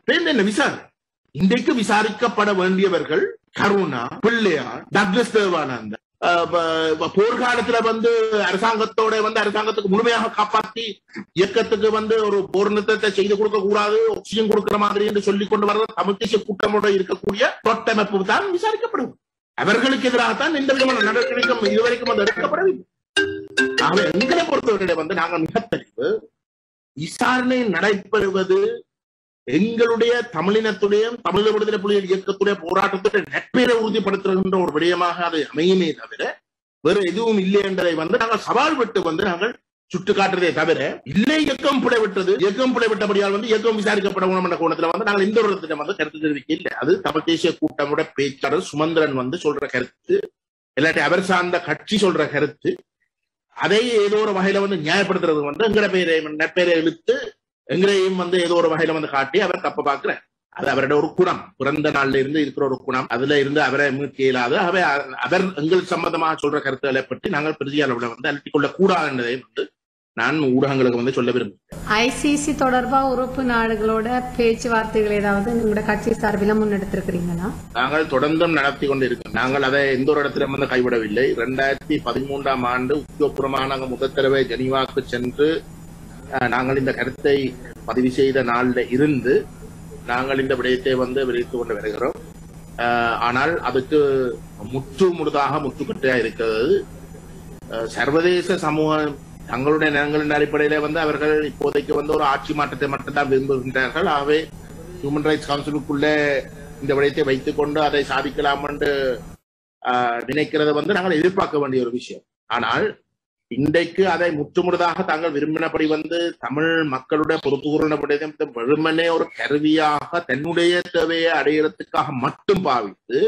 என்ன விசாரணை? இன்றைக்கு விசாரிக்கப்பட வேண்டியவர்கள் கருணா, பிள்ளையார், டக்ளஸ் தேவானந்தா, போர்க்காலத்துல அரசாங்கத்தோட அரசாங்கத்துக்கு முழுமையாக காப்பாற்றி இயக்கத்துக்கு ஒரு போர் நிறுத்தத்தை செய்து கொடுக்க கூடாது, ஆக்சிஜன் கொடுக்கிற மாதிரி என்று சொல்லிக் கொண்டு வர்ற தமிழ் தேசிய கூட்டமோட இருக்கக்கூடிய தொட்டமைப்பு தான் விசாரிக்கப்படும். அவர்களுக்கு எதிராகத்தான் எந்த விதமான நடவடிக்கையும் இதுவரைக்கும் எடுக்கப்படவில்லை. ஆகவே எங்களை பொறுத்தவரை நாங்கள் மிக தெளிவு, விசாரணை நடைபெறுவது எங்களுடைய தமிழினத்துடைய தமிழ் விடுதலை புலிகள் இயக்கத்துடைய போராட்டத்துடைய நட்பெயரை உறுதிப்படுத்துகின்ற ஒரு விடயமாக அது அமையுமே தவிர வேறு எதுவும் இல்லை என்பதை நாங்கள் சவால் விட்டு நாங்கள் சுட்டுக்காட்டுறதே தவிர இல்லை இயக்கம் பிழைவிட்டது, இயக்கம் பிழைவிட்டபடியால் இயக்கம் விசாரிக்கப்படணும் என்ற கோணத்துல நாங்கள் இந்த ஒரு இடத்துல கருத்து தெரிவிக்க இல்லை. அது தமிழ் தேசிய கூட்டமுடைய பேச்சாளர் சுமந்திரன் சொல்ற கருத்து, இல்லாட்டி அவர் சார்ந்த கட்சி சொல்ற கருத்து. அதை ஏதோ ஒரு வகையில நியாயப்படுத்துறது எங்கட பேரை நட்பெயரை இழுத்து எங்களையும் ஏதோ ஒரு வகையில காட்டி அவர் தப்ப பாக்குறார். அது அவரோட ஒரு குணம், பிறந்த நாள்ல இருந்து இருக்கிற ஒரு குணம். அதுல இருந்து அவரை மீட்க இயலாது. அவர் எங்களுக்கு சம்பந்தமாக சொல்ற கருத்துக்களை பற்றி நாங்கள் பெரிய அளவுல அழுத்திக் கொள்ள கூடாது என்பதை நான் ஊடகங்களுக்கு சொல்ல விரும்புகிறேன்.
ஐசிசி தொடர்பா உறுப்பு நாடுகளோட பேச்சுவார்த்தைகள் ஏதாவது உங்களோட கட்சி சார்பில் முன்னெடுத்திருக்கிறீங்களா? நாங்கள்
தொடர்ந்தும் நடத்தி கொண்டு இருக்கோம். நாங்கள் அதை எந்த ஒரு இடத்திலும் கைவிடவில்லை. 2013ஆம் ஆண்டு உத்தியோகபூர்வமாக நாங்கள் முதல் தடவை ஜெனீவாக்கு சென்று நாங்கள் இந்த கருத்தை பதிவு செய்த நாள்ல இருந்து நாங்கள் இந்த விடயத்தை விளைவித்துக் கொண்டு வருகிறோம். ஆனால் அதுக்கு முற்றுக்கட்டையா இருக்கிறது. சர்வதேச சமூகம் தங்களுடைய நிலங்களின் அடிப்படையில அவர்கள் இப்போதைக்கு ஒரு ஆட்சி மாற்றத்தை மட்டும்தான் விரும்புகின்றார்கள். ஆகவே ஹியூமன் ரைட்ஸ் கவுன்சிலுக்குள்ள இந்த விடயத்தை வைத்துக் கொண்டு அதை சாதிக்கலாம் என்று நினைக்கிறத நாங்கள் எதிர்பார்க்க வேண்டிய ஒரு விஷயம். ஆனால் இன்றைக்கு அதை முற்றுமுழுதாக தாங்கள் விரும்பினபடி தமிழ் மக்களுடைய பொறுப்புக்கூறினபடி வெறுமனே ஒரு கருவியாக தன்னுடைய தேவையை அடையிறதுக்காக மட்டும் பாவித்து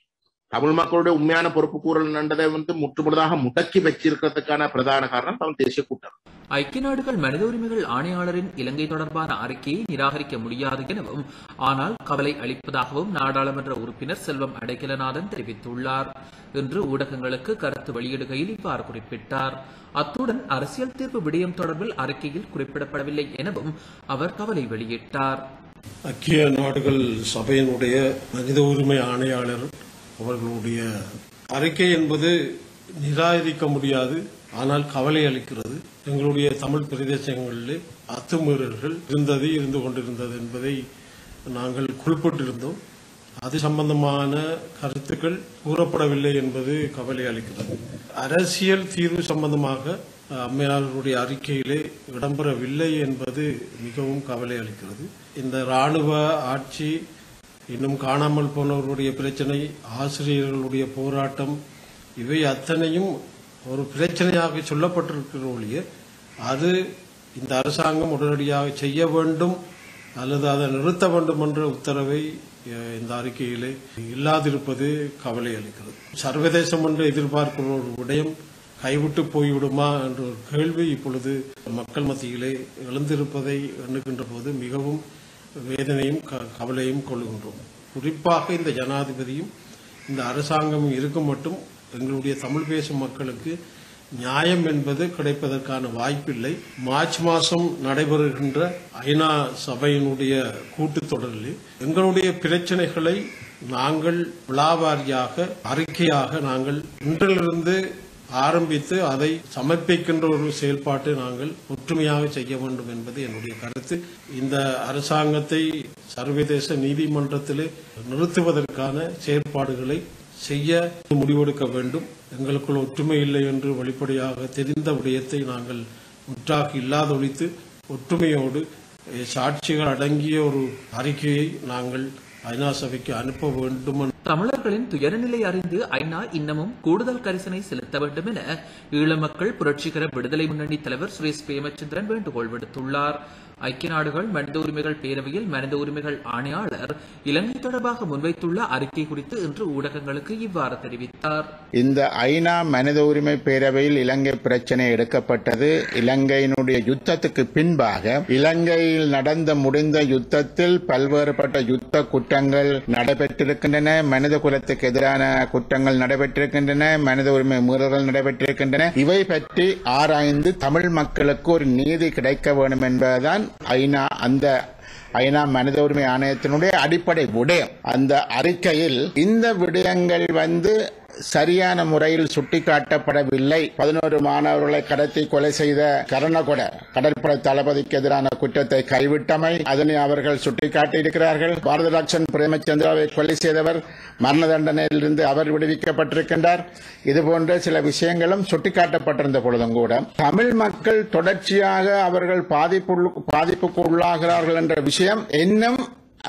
தமிழ் மக்களுடைய உண்மையான பொறுப்புக்கூறல் என்றதை முற்றுமுழுதாக முடக்கி வச்சிருக்கிறதுக்கான பிரதான காரணம் தமிழ் தேசிய கூட்டம்.
ஐக்கிய நாடுகள் மனித உரிமைகள் ஆணையாளரின் இலங்கை தொடர்பான அறிக்கையை நிராகரிக்க முடியாது எனவும் ஆனால் கவலை அளிப்பதாகவும் நாடாளுமன்ற உறுப்பினர் செல்வம் அடைக்கலநாதன் தெரிவித்துள்ளார். இன்று ஊடகங்களுக்கு கருத்து வெளியிடுகையில் இவ்வாறு குறிப்பிட்டார். அத்துடன் அரசியல் தீர்ப்பு விடயம் தொடர்பில் அறிக்கையில் குறிப்பிடப்படவில்லை எனவும் அவர் கவலை வெளியிட்டார்.
ஐக்கிய நாடுகள் சபையினுடைய மனித உரிமை ஆணையாளர் அவர்களுடைய அறிக்கை என்பது நிராகரிக்க முடியாது, ஆனால் கவலை அளிக்கிறது. எங்களுடைய தமிழ் பிரதேசங்களிலே அத்துமீறல்கள் இருந்து கொண்டிருந்தது என்பதை நாங்கள் குறிப்பிட்டிருந்தோம். அது சம்பந்தமான கருத்துக்கள் கூறப்படவில்லை என்பது கவலை அளிக்கிறது. அரசியல் தீர்வு சம்பந்தமாக அம்மையாளருடைய அறிக்கையிலே இடம்பெறவில்லை என்பது மிகவும் கவலை அளிக்கிறது. இந்த இராணுவ ஆட்சி, இன்னும் காணாமல் போனவர்களுடைய பிரச்சனை, ஆசிரியர்களுடைய போராட்டம், இவை அத்தனையும் ஒரு பிரச்சனையாக சொல்லப்பட்டிருக்கிற ஒழிய அது இந்த அரசாங்கம் உடனடியாக செய்ய வேண்டும் அல்லது அதை நிறுத்த வேண்டும் என்ற உத்தரவை இந்த அறிக்கையிலே இல்லாதிருப்பது கவலை அளிக்கிறது. சர்வதேசம் என்று எதிர்பார்க்கிற ஒரு விடயம் கைவிட்டு போய்விடுமா என்ற ஒரு கேள்வி இப்பொழுது மக்கள் மத்தியிலே எழுந்திருப்பதை எண்ணுகின்ற போது மிகவும் வேதனையும் கவலையும் கொள்ளுகின்றோம். குறிப்பாக இந்த ஜனாதிபதியும் இந்த அரசாங்கமும் இருக்கும் மட்டும் எங்களுடைய தமிழ் பேசும் மக்களுக்கு நியாயம் என்பது கிடைப்பதற்கான வாய்ப்பில்லை. மார்ச் மாதம் நடைபெறுகின்ற ஐநா சபையினுடைய கூட்டத்தொடரில் எங்களுடைய பிரச்சனைகளை நாங்கள் விழாவாரியாக அறிக்கையாக நாங்கள் இன்றிலிருந்து ஆரம்பித்து அதை சமர்ப்பிக்கின்ற ஒரு செயல்பாட்டை நாங்கள் ஒற்றுமையாக செய்ய வேண்டும் என்பது என்னுடைய கருத்து. இந்த அரசாங்கத்தை சர்வதேச நீதிமன்றத்திலே நிறுத்துவதற்கான செயற்பாடுகளை செய்ய முடிவெடுக்க வேண்டும். எங்களுக்குள் ஒற்றுமை இல்லை என்று வெளிப்படையாக தெரிந்த விடயத்தை நாங்கள் முற்றாக இல்லாதொழித்து ஒற்றுமையோடு சாட்சிகள் அடங்கிய ஒரு அறிக்கையை நாங்கள் ஐநா சபைக்கு அனுப்ப வேண்டும்.
தமிழர்களின் துயரநிலை அறிந்து ஐநா இன்னமும் கூடுதல் கரிசனை செலுத்த வேண்டும் என ஈழ மக்கள் புரட்சிகர விடுதலை முன்னணி தலைவர் சுரேஷ் பிரேமச்சந்திரன் வேண்டுகோள் விடுத்துள்ளார். ஐக்கிய நாடுகள் மனித உரிமைகள் பேரவையில் மனித உரிமைகள் ஆணையாளர் இலங்கை தொடர்பாக முன்வைத்துள்ள அறிக்கை குறித்து இன்று ஊடகங்களுக்கு இவ்வாறு தெரிவித்தார்.
இந்த ஐநா மனித உரிமை பேரவையில் இலங்கை பிரச்சனை எடுக்கப்பட்டது இலங்கையினுடைய யுத்தத்துக்கு பின்பாக. இலங்கையில் நடந்த முடிந்த யுத்தத்தில் பல்வேறுபட்ட யுத்த குற்றங்கள் நடைபெற்றிருக்கின்றன, மனித குலத்துக்கு எதிரான குற்றங்கள் நடைபெற்றிருக்கின்றன, மனித உரிமை மீறல்கள் நடைபெற்றிருக்கின்றன. இவை பற்றி ஆராய்ந்து தமிழ் மக்களுக்கு ஒரு நீதி கிடைக்க வேண்டும் என்பதுதான் ஐநா அந்த ஐநா மனித உரிமை ஆணையத்தினுடைய அடிப்படை விடயம். அந்த அறிக்கையில் இந்த விடயங்கள் சரியான முறையில் சுட்டிக்காட்டப்படவில்லை. 11 மாணவர்களை கடத்தி கொலை செய்த கருணகொட கடற்படை தளபதிக்கு எதிரான குற்றத்தை கைவிட்டமை, அதனை அவர்கள் சுட்டிக்காட்டியிருக்கிறார்கள். பாரதராஜன் பிரேமச்சந்திராவை கொலை செய்தவர் மரண தண்டனையிலிருந்து அவர் விடுவிக்கப்பட்டிருக்கின்றார். இதுபோன்ற சில விஷயங்களும் சுட்டிக்காட்டப்பட்டிருந்த பொழுதும் கூட தமிழ் மக்கள் தொடர்ச்சியாக அவர்கள் பாதிப்புக்கு உள்ளாகிறார்கள் என்ற விஷயம் இன்னும்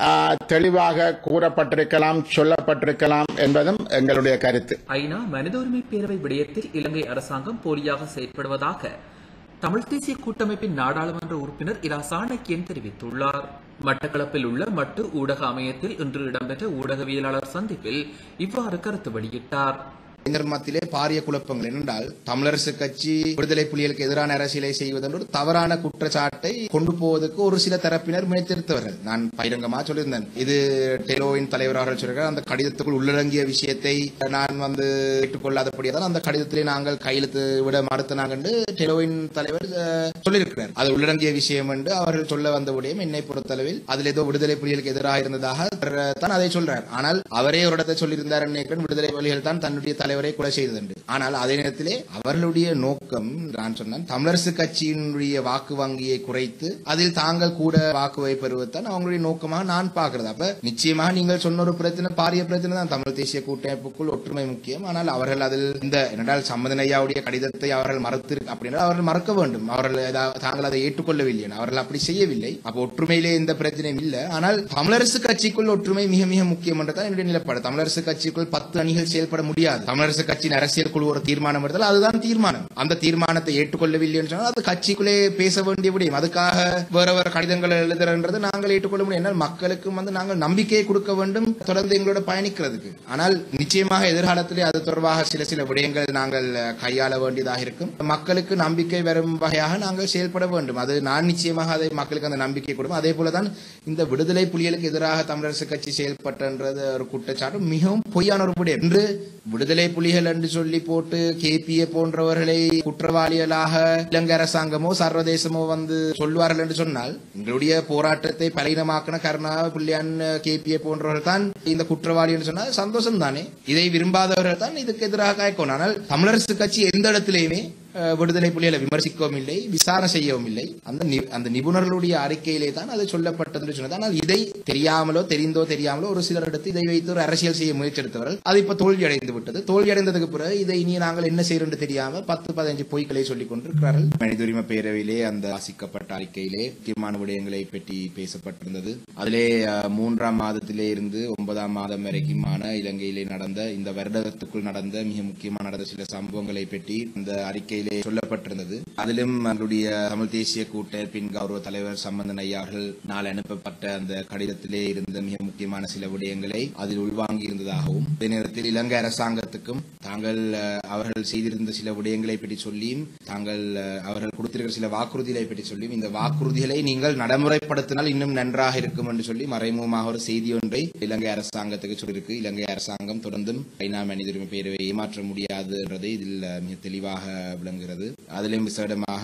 தெளிவாக கூறப்பட்டிருக்கலாம், சொல்லப்பட்டிருக்கலாம் என்பதும் எங்களுடைய கருத்து.
ஐநா மனித உரிமை பேரவை விடயத்தில் இலங்கை அரசாங்கம் போலியாக செயற்படுவதாக தமிழ் தேசிய கூட்டமைப்பின் நாடாளுமன்ற உறுப்பினர் இரா சாணக்கியன் தெரிவித்துள்ளார். மட்டக்களப்பில் உள்ள மட்டு ஊடக அமையத்தில் இன்று இடம்பெற்ற ஊடகவியலாளர் சந்திப்பில் இவ்வாறு கருத்து வெளியிட்டார்.
மத்தியிலே பாரிய குழப்பங்கள் என்னென்றால் தமிழரசு கட்சி விடுதலை புலிகளுக்கு எதிரான அரசியலை செய்வதென்று ஒரு தவறான குற்றச்சாட்டை கொண்டு போவதற்கு ஒரு சில தரப்பினர் முயற்சித்தவர்கள். நான் பகிரங்கமா சொல்லியிருந்தேன். இது டெலோவின் தலைவர் அவர்கள் சொல்கிறார், அந்த கடிதத்துக்குள் உள்ளடங்கிய விஷயத்தை நான் ஏற்றுக்கொள்ளாதபடியால் அந்த கடிதத்திலே நாங்கள் கையெழுத்து விட மறுத்தனாங்க என்று டெலோவின் தலைவர் சொல்லியிருக்கிறார். அது உள்ளடங்கிய விஷயம் என்று அவர்கள் சொல்ல வந்தபடியும் என்னை பொறுத்தளவில் அதில் ஏதோ விடுதலை புலிகளுக்கு எதிராக இருந்ததாக தான் அதை சொல்றார். ஆனால் அவரே ஒரு இடத்தை சொல்லியிருந்தார், விடுதலை புலிகள் தான் தன்னுடைய தலைவரை கொலை செய்தது. ஆனால் அதே நேரத்திலே அவர்களுடைய நோக்கம் நான் சொன்னேன், தமிழரசு கட்சியினுடைய வாக்கு வங்கியை குறைத்து அதில் தாங்கள் கூட வாக்குவை பெறுவதுதான் அவங்களுடைய நோக்கமாக நான் பார்க்கிறது. அப்ப நிச்சயமாக நீங்கள் சொன்ன ஒரு பிரச்சனை பாரிய பிரச்சனை தான். தமிழ் தேசிய கூட்டமைப்புக்குள் ஒற்றுமை முக்கியம். ஆனால் அவர்கள் அதில் இந்த சம்பந்தன் ஐயாவுடைய கடிதத்தை அவர்கள் மறுத்து அப்படின்னா அவர்கள் மறக்க வேண்டும். அவர்கள் தாங்கள் அதை ஏற்றுக்கொள்ளவில்லை, அவர்கள் அப்படி செய்யவில்லை. அப்ப ஒற்றுமையிலே எந்த பிரச்சனையும் இல்லை. ஆனால் தமிழரசு கட்சிக்குள் ஒற்றுமை மிக மிக முக்கியம் என்றதான் என்னுடைய நிலப்பாடு. தமிழரசு கட்சிக்குள் 10 அணிகள் செயல்பட முடியாது. தமிழரசு கட்சியின் அரசியல் குழு ஒரு தீர்மானம் எடுத்தால் அதுதான் தீர்மானம். அந்த தீர்மானத்தை ஏற்றுக்கொள்ளவில்லை என்று சொன்னால் அது கட்சிக்குள்ளே பேச வேண்டிய விடயம். அதுக்காக வேற கடிதங்கள் எழுதுறது நாங்கள் ஏற்றுக்கொள்ள முடியும். ஏன்னால் மக்களுக்கும் நாங்கள் நம்பிக்கையை கொடுக்க வேண்டும் தொடர்ந்து எங்களோட பயணிக்கிறதுக்கு. ஆனால் நிச்சயமாக எதிர்காலத்திலே அது தொடர்பாக சில விடயங்கள் நாங்கள் கையாள வேண்டியதாக இருக்கும். மக்களுக்கு நம்பிக்கை வரும் வகையாக நாங்கள் செயல்பட வேண்டும். அது நான் நிச்சயமாக அதை மக்களுக்கு அந்த நம்பிக்கை கொடுக்கும். அதே போலதான் இந்த விடுதலை புலிகளுக்கு எதிராக தமிழரசு கட்சி செயல்பட்டது ஒரு குற்றச்சாட்டு மிகவும் பொய்யான ஒரு விடயம். இன்று விடுதலை புலிகள் என்று சொல்லி போட்டு கேபிஏ போன்றவர்களை குற்றவாளிகளாக இலங்கை அரசாங்கமோ சர்வதேசமோ சொல்வார்கள் என்று சொன்னால் எங்களுடைய போராட்டத்தை பலகீனமாக்கின கருணா புள்ளியான் கேபிஏ போன்றவர்கள் தான் இந்த குற்றவாளி என்று சொன்னால் சந்தோஷம் தானே. இதை விரும்பாதவர்கள் தான் இதுக்கு எதிராக காய்க்கணும். ஆனால் தமிழரசு கட்சி எந்த இடத்திலேயுமே விடுதலை புலிகளை விமர்சிக்கவும் இல்லை, விசாரணை செய்யவும் இல்லை. அந்த நிபுணர்களுடைய அறிக்கையிலே தான் அது சொல்லப்பட்டது சொன்னது. ஆனால் இதை தெரியாமலோ தெரிந்தோ தெரியாமலோ ஒரு சிலர் எடுத்து இதை வைத்து ஒரு அரசியல் செய்ய முயற்சி எடுத்தவர்கள் அது இப்ப தோல்வி அடைந்து விட்டது. தோல்வி அடைந்ததுக்கு பிறகு இதை இனி நாங்கள் என்ன செய்யறோம் தெரியாம 10-15 பொய்களை சொல்லிக் கொண்டிருக்கிறார்கள். மனித உரிமை பேரவையிலே அந்த வாசிக்கப்பட்ட அறிக்கையிலே முக்கியமான விடயங்களை பற்றி பேசப்பட்டிருந்தது. அதிலே 3ஆம் மாதத்திலே இருந்து 9ஆம் மாதம் வரைக்குமான இலங்கையிலே நடந்த இந்த வருடத்துக்குள் நடந்த மிக முக்கியமான நடந்த சில சம்பவங்களை பற்றி அந்த அறிக்கை சொல்லப்பட்டிருந்தது. அதிலும் நம்முடைய தமிழ் தேசிய கூட்டமைப்பின் கௌரவ தலைவர் சம்பந்தன் ஐயா அவர்கள் நாள் அனுப்பப்பட்ட அந்த கடிதத்திலே இருந்த மிக முக்கியமான சில விடயங்களை அதில் உள்வாங்கி இருந்ததாகவும் அதே நேரத்தில் இலங்கை அரசாங்கத்துக்கும் தாங்கள் அவர்கள் செய்திருந்த சில விடயங்களை பற்றி சொல்லியும் அவர்கள் கொடுத்திருக்கிற சில வாக்குறுதிகளை பற்றி சொல்லியும் இந்த வாக்குறுதிகளை நீங்கள் நடைமுறைப்படுத்தினால் இன்னும் நன்றாக இருக்கும் என்று சொல்லி மறைமுகமாக ஒரு செய்தி ஒன்றை இலங்கை அரசாங்கத்துக்கு சொல்லியிருக்கு. இலங்கை அரசாங்கம் தொடர்ந்தும் ஐநா மனித உரிமை பேரவை ஏமாற்ற முடியாது என்றதை இதில் மிக தெளிவாக விளங்குகிறது. அதிலும் விசேடமாக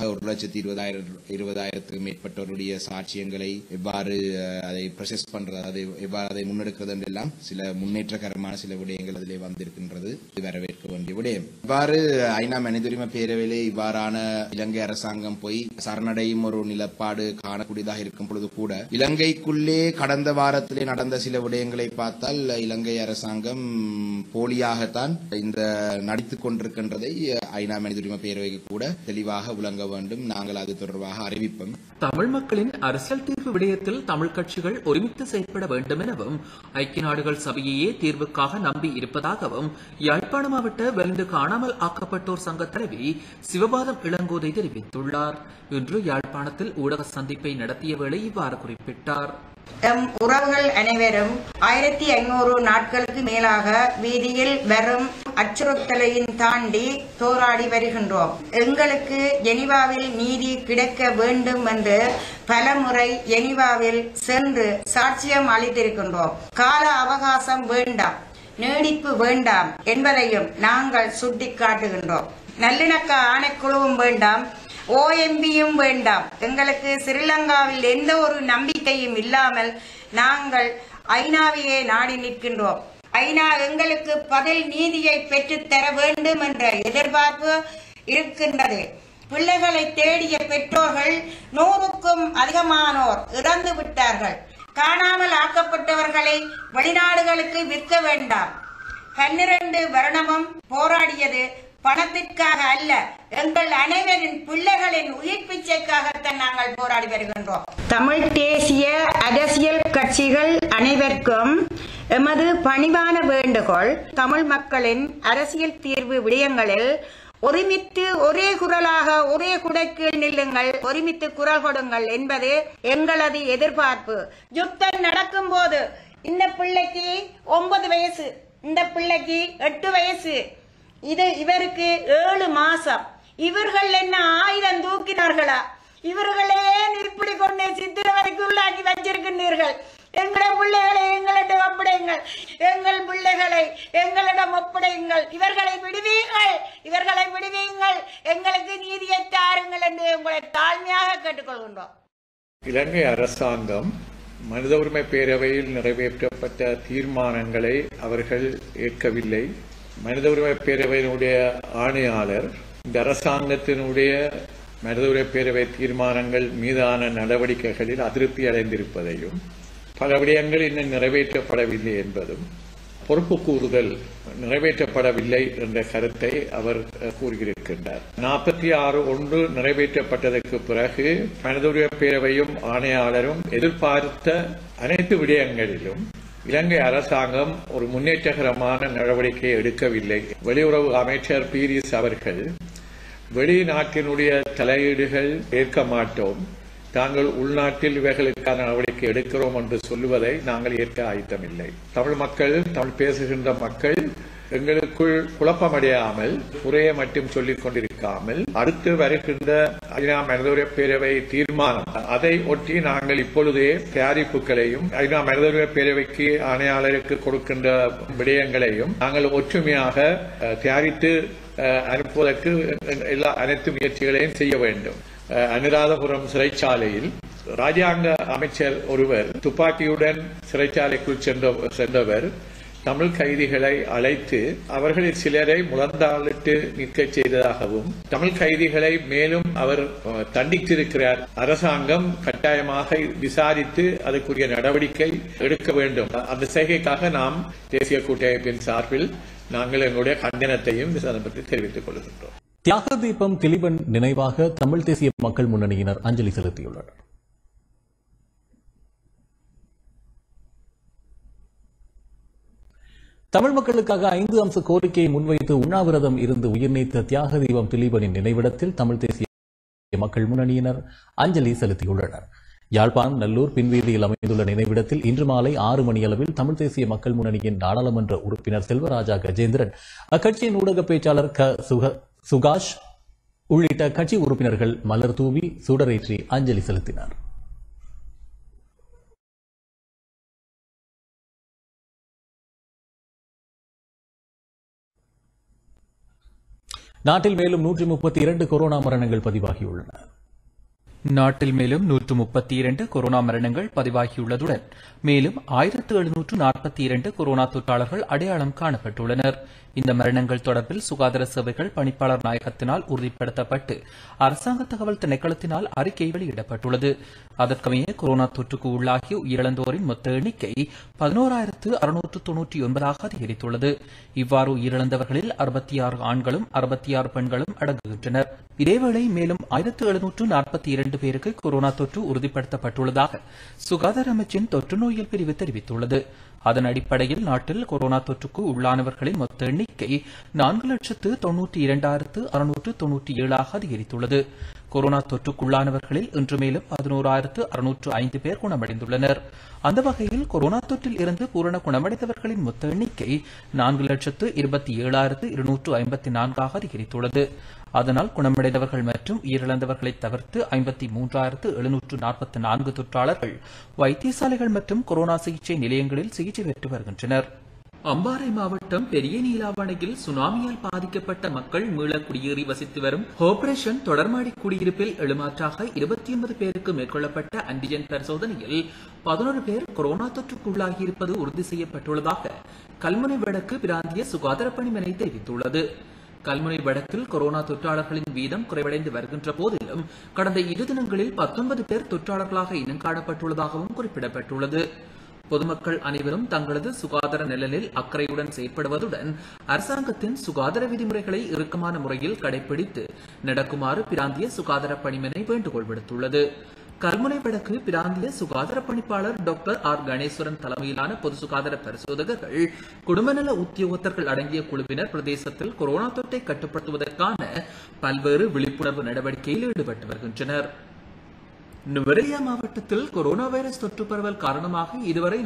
1,20,000 மேற்பட்டோருடைய சாட்சியங்களை எவ்வாறு அதை ப்ரொசஸ் பண்றது, எவ்வாறு அதை முன்னெடுக்கிறது என்றெல்லாம் சில முன்னேற்றகரமான சில விடயங்கள் அதிலே வந்திருக்கின்றது. வரவேற்க வேண்டிய விடயம். இவ்வாறு ஐநா மனித உரிமை பேரவையிலே இவ்வாறான இலங்கை அரசாங்கம் போய் சரணடையும் ஒரு நிலப்பாடு காணக்கூடியதாக இருக்கும் பொழுது கூட இலங்கைக்குள்ளே கடந்த வாரத்திலே நடந்த சில விடயங்களை பார்த்தால் இலங்கை அரசாங்கம் போலியாகத்தான் இந்த நடித்துக் கொண்டிருக்கின்றதை ஐநா மனித உரிமை பேரவைக்கு கூட தெளிவாக விளங்க வேண்டும். நாங்கள் அது தொடர்பாக அறிவிப்போம்.
தமிழ் மக்களின் அரசியல் தீர்வு விடயத்தில் தமிழ் கட்சிகள் ஒருமித்து செயற்பட வேண்டும் எனவும் ஐக்கிய நாடுகள் சபையையே தீர்வுக்காக நம்பி இருப்பதாகவும் யாழ்ப்பாண மாவட்ட வெளிந்து காணாமல் ஆக்கப்பட்டோர் சங்க தலைவி சிவபாதம் இளங்கோதை தெரிவித்துள்ளார். இன்று யாழ்ப்பாணத்தில் ஊடக சந்திப்பை நடத்திய வேளை இவ்வாறு குறிப்பிட்டார்.
எம் உறவுகள் அனைவரும் 1500 நாட்களுக்கு மேலாக வீதியில் வரும் அச்சுறுத்தலையும் தாண்டி போராடி வருகின்றோம். எங்களுக்கு ஜெனீவாவில் நீதி கிடைக்க வேண்டும் என்று பலமுறை ஜெனீவாவில் சென்று சாட்சியம் அளித்திருக்கின்றோம். கால அவகாசம் வேண்டாம், நீடிப்பு வேண்டாம் என்பதையும் நாங்கள் சுட்டிக்காட்டுகின்றோம். நல்லிணக்க ஆணைக்குழுவும் வேண்டாம், OMBயும் வேண்டாம். எங்களுக்கு ஸ்ரீலங்காவில் எந்த ஒரு நம்பிக்கையும் இல்லாமல் நாங்கள் ஐநாவையே நாடி நிற்கின்றோம். ஐநா எங்களுக்கு பதில் நீதியை பெற்றுத் தர வேண்டும் என்ற எதிர்பார்ப்பு இருக்கின்றது. பிள்ளைகளை தேடிய பெற்றோர்கள் 100க்கும் அதிகமானோர் இறந்து விட்டார்கள். காணாமல் ஆக்கப்பட்டவர்களை வெளிநாடுகளுக்கு விற்க வேண்டாம். 12 வருடமும் போராடியது பணத்திற்காக அல்ல, எங்கள் அனைவரின் பிள்ளைகளின் உயிர் பிச்சைக்காகத்தான் நாங்கள் போராடி வருகின்றோம். தமிழ் தேசிய அரசியல் கட்சிகள் அனைவருக்கும் எமது பணிவான வேண்டுகோள், தமிழ் மக்களின் அரசியல் தீர்வு விடயங்களில் ஒருமித்து ஒரே குரலாக ஒரே குடைக்கீழ் நில்லுங்கள், ஒருமித்து குரல் கொடுங்கள் என்பது எங்களது எதிர்பார்ப்பு. யுத்தம் நடக்கும் போது இந்த பிள்ளைக்கு 9 வயசு, இந்த பிள்ளைக்கு 8 வயசு, இவருக்கு 7 மாசம். இவர்கள் என்ன ஆயுதம் தூக்கினார்களா? இவர்களே இப்படி கொண்டு சித்திரவதைக்கு உள்ளாக்கி வச்சிருக்கின்றீர்கள். எங்களோட பிள்ளைகளை எங்களிடம் ஒப்படையுங்கள், எங்கள் பிள்ளைகளை எங்களிடம் ஒப்படையுங்கள், இவர்களை விடுவீங்கள், இவர்களை விடுவீங்கள், எங்களுக்கு நீதியை தாருங்கள் என்று உங்களை தாழ்மையாக கேட்டுக்கொள்கின்றோம்.
இலங்கை அரசாங்கம் மனித உரிமை பேரவையில் நிறைவேற்றப்பட்ட தீர்மானங்களை அவர்கள் ஏற்கவில்லை. மனித உரிமை பேரவையினுடைய ஆணையாளர் இந்த அரசாங்கத்தினுடைய மனித உரிமை பேரவை தீர்மானங்கள் மீதான நடவடிக்கைகளில் அதிருப்தி அடைந்திருப்பதையும் பல விடயங்கள் இன்னும் நிறைவேற்றப்படவில்லை என்பதும் பொறுப்பு கூறுதல் நிறைவேற்றப்படவில்லை என்ற கருத்தை அவர் கூறியிருக்கின்றார். 46(1) நிறைவேற்றப்பட்டதற்கு பிறகு மனித உரிமை பேரவையும் ஆணையாளரும் எதிர்பார்த்த அனைத்து விடயங்களிலும் இலங்கை அரசாங்கம் ஒரு முன்னேற்றகரமான நடவடிக்கை எடுக்கவில்லை. வெளியுறவு அமைச்சர் பீரிஸ் அவர்கள் வெளிநாட்டினுடைய தலையீடுகள் ஏற்க மாட்டோம், தாங்கள் உள்நாட்டில் இவைகளுக்கான நடவடிக்கை எடுக்கிறோம் என்று சொல்லுவதை நாங்கள் ஏற்க ஆயத்தமில்லை. தமிழ் மக்கள், தமிழ் பேசுகின்ற மக்கள் எங்களுக்குள் குழப்பமடையாமல் குறைய மட்டும் சொல்லிக் கொண்டிருக்காமல் அடுத்து வருகின்ற ஐநா மனித உரிமை பேரவை தீர்மானம் அதை ஒட்டி நாங்கள் இப்பொழுதே தயாரிப்புகளையும் ஐநா மனித உரிமை பேரவைக்கு ஆணையாளருக்கு கொடுக்கின்ற விடயங்களையும் நாங்கள் ஒற்றுமையாக தயாரித்து அனுப்புவதற்கு அனைத்து முயற்சிகளையும் செய்ய வேண்டும். அனுராதபுரம் சிறைச்சாலையில் ராஜாங்க அமைச்சர் ஒருவர் துப்பாக்கியுடன் சிறைச்சாலைக்குள் சென்றவர் தமிழ் கைதிகளை அழைத்து அவர்களில் சிலரை முழந்தாளிட்டு நிற்க செய்ததாகவும் தமிழ் கைதிகளை மேலும் அவர் தண்டித்திருக்கிறார். அரசாங்கம் கட்டாயமாக விசாரித்து அதற்குரிய நடவடிக்கை எடுக்க வேண்டும். அந்த செய்கைக்காக நாம் தேசிய கூட்டமைப்பின் சார்பில் நாங்கள் எங்களுடைய கண்டனத்தையும் பற்றி தெரிவித்துக் கொள்கின்றோம்.
தியாக தீபம் திலீபன் நினைவாக தமிழ் தேசிய மக்கள் முன்னணியினர் அஞ்சலி செலுத்தியுள்ளனர். தமிழ் மக்களுக்காக 5 அம்ச கோரிக்கையை முன்வைத்து உண்ணாவிரதம் இருந்து உயிர்நீத்த தியாக தீபம் திலீபனின் நினைவிடத்தில் தமிழ் தேசிய மக்கள் முன்னணியினர் அஞ்சலி செலுத்தியுள்ளனர். யாழ்ப்பாணம் நல்லூர் பின்வீதியில் அமைந்துள்ள நினைவிடத்தில் இன்று மாலை 6 மணியளவில் தமிழ் தேசிய மக்கள் முன்னணியின் நாடாளுமன்ற உறுப்பினர் செல்வராஜா கஜேந்திரன், அக்கட்சியின் ஊடக பேச்சாளர் சுகாஷ் உள்ளிட்ட கட்சி உறுப்பினர்கள் மலர் தூவி சுடரேற்றி அஞ்சலி செலுத்தினர். நாட்டில் மேலும் 132 கொரோனா மரணங்கள் பதிவாகியுள்ளன.
நாட்டில் மேலும் 132 கொரோனா மரணங்கள் பதிவாகியுள்ளதுடன் மேலும் 1742 கொரோனா தொற்றாளர்கள் அடையாளம் காணப்பட்டுள்ளனர். இந்த மரணங்கள் தொடர்பில் சுகாதார சேவைகள் பணிப்பாளர் நாயகத்தினால் உறுதிப்படுத்தப்பட்டு அரசாங்க தகவல் திணைக்களத்தினால் அறிக்கை வெளியிடப்பட்டுள்ளது. அதற்கமைய கொரோனா தொற்றுக்கு உள்ளாகி உயிரிழந்தோரின் மொத்த எண்ணிக்கை 11,699 அதிகரித்துள்ளது. இவ்வாறு உயிரிழந்தவர்களில் 66 ஆண்களும் 66 பெண்களும் அடங்குகின்றனர். இதேவேளை மேலும் 1742 பேருக்கு கொரோனா தொற்று உறுதிப்படுத்தப்பட்டுள்ளதாக சுகாதார அமைச்சின் தொற்று நோயியல் பிரிவு தெரிவித்துள்ளது. அதன் அடிப்படையில் நாட்டில் கொரோனா தொற்றுக்கு உள்ளானவர்களின் மொத்த எண்ணிக்கை 4,92,697 அதிகரித்துள்ளது. கொரோனா தொற்றுக்குள்ளானவர்களில் இன்று மேலும் 11,605 பேர் குணமடைந்துள்ளனர். அந்த வகையில் கொரோனா தொற்றில் இருந்து பூரண குணமடைந்தவர்களின் மொத்த எண்ணிக்கை 4,27,254 அதிகரித்துள்ளது. அதனால் குணமடைந்தவர்கள் மற்றும் உயிரிழந்தவர்களை தவிர்த்து 53,744 தொற்றாளர்கள் வைத்தியசாலைகள் மற்றும் கொரோனா சிகிச்சை நிலையங்களில் சிகிச்சை பெற்று வருகின்றனர். அம்பாறை மாவட்டம் பெரிய நீலாவணையில் சுனாமியால் பாதிக்கப்பட்ட மக்கள் மீள குடியேறி வசித்து வரும் ஆபரேஷன் தொடர்மாடி குடியிருப்பில் எழுமாற்றாக 29 பேருக்கு மேற்கொள்ளப்பட்ட ஆன்டிஜென் பரிசோதனையில் 11 பேர் கொரோனா தொற்றுக்குள்ளாகியிருப்பது உறுதி செய்யப்பட்டுள்ளதாக கல்முனை வடக்கு பிராந்திய சுகாதார பணிமனை தெரிவித்துள்ளது. கல்முனை வடக்கில் கொரோனா தொற்றாளர்களின் வீதம் குறைவடைந்து வருகின்ற போதிலும் கடந்த 2 தினங்களில் 19 பேர் தொற்றாளர்களாக இனம் காணப்பட்டுள்ளதாகவும் குறிப்பிடப்பட்டுள்ளது. பொதுமக்கள் அனைவரும் தங்களது சுகாதார நிலையில் அக்கறையுடன் செயற்படுவதுடன் அரசாங்கத்தின் சுகாதார விதிமுறைகளை இறுக்கமான முறையில் கடைபிடித்து நடக்குமாறு பிராந்திய சுகாதார பணிமனை வேண்டுகோள் விடுத்துள்ளது. கல்முனை வடக்கு பிராந்திய சுகாதார பணிப்பாளர் டாக்டர் ஆர் கணேஸ்வரன் தலைமையிலான பொது சுகாதார பரிசோதகர்கள் குடும்பநல உத்தியோகத்தர்கள் அடங்கிய குழுவினர் பிரதேசத்தில் கொரோனா தொற்றை கட்டுப்படுத்துவதற்கான பல்வேறு விழிப்புணர்வு நடவடிக்கையில் ஈடுபட்டு வருகின்றனர். நுவரெலியா மாவட்டத்தில் கொரோனா வைரஸ் தொற்று பரவல் காரணமாக இதுவரை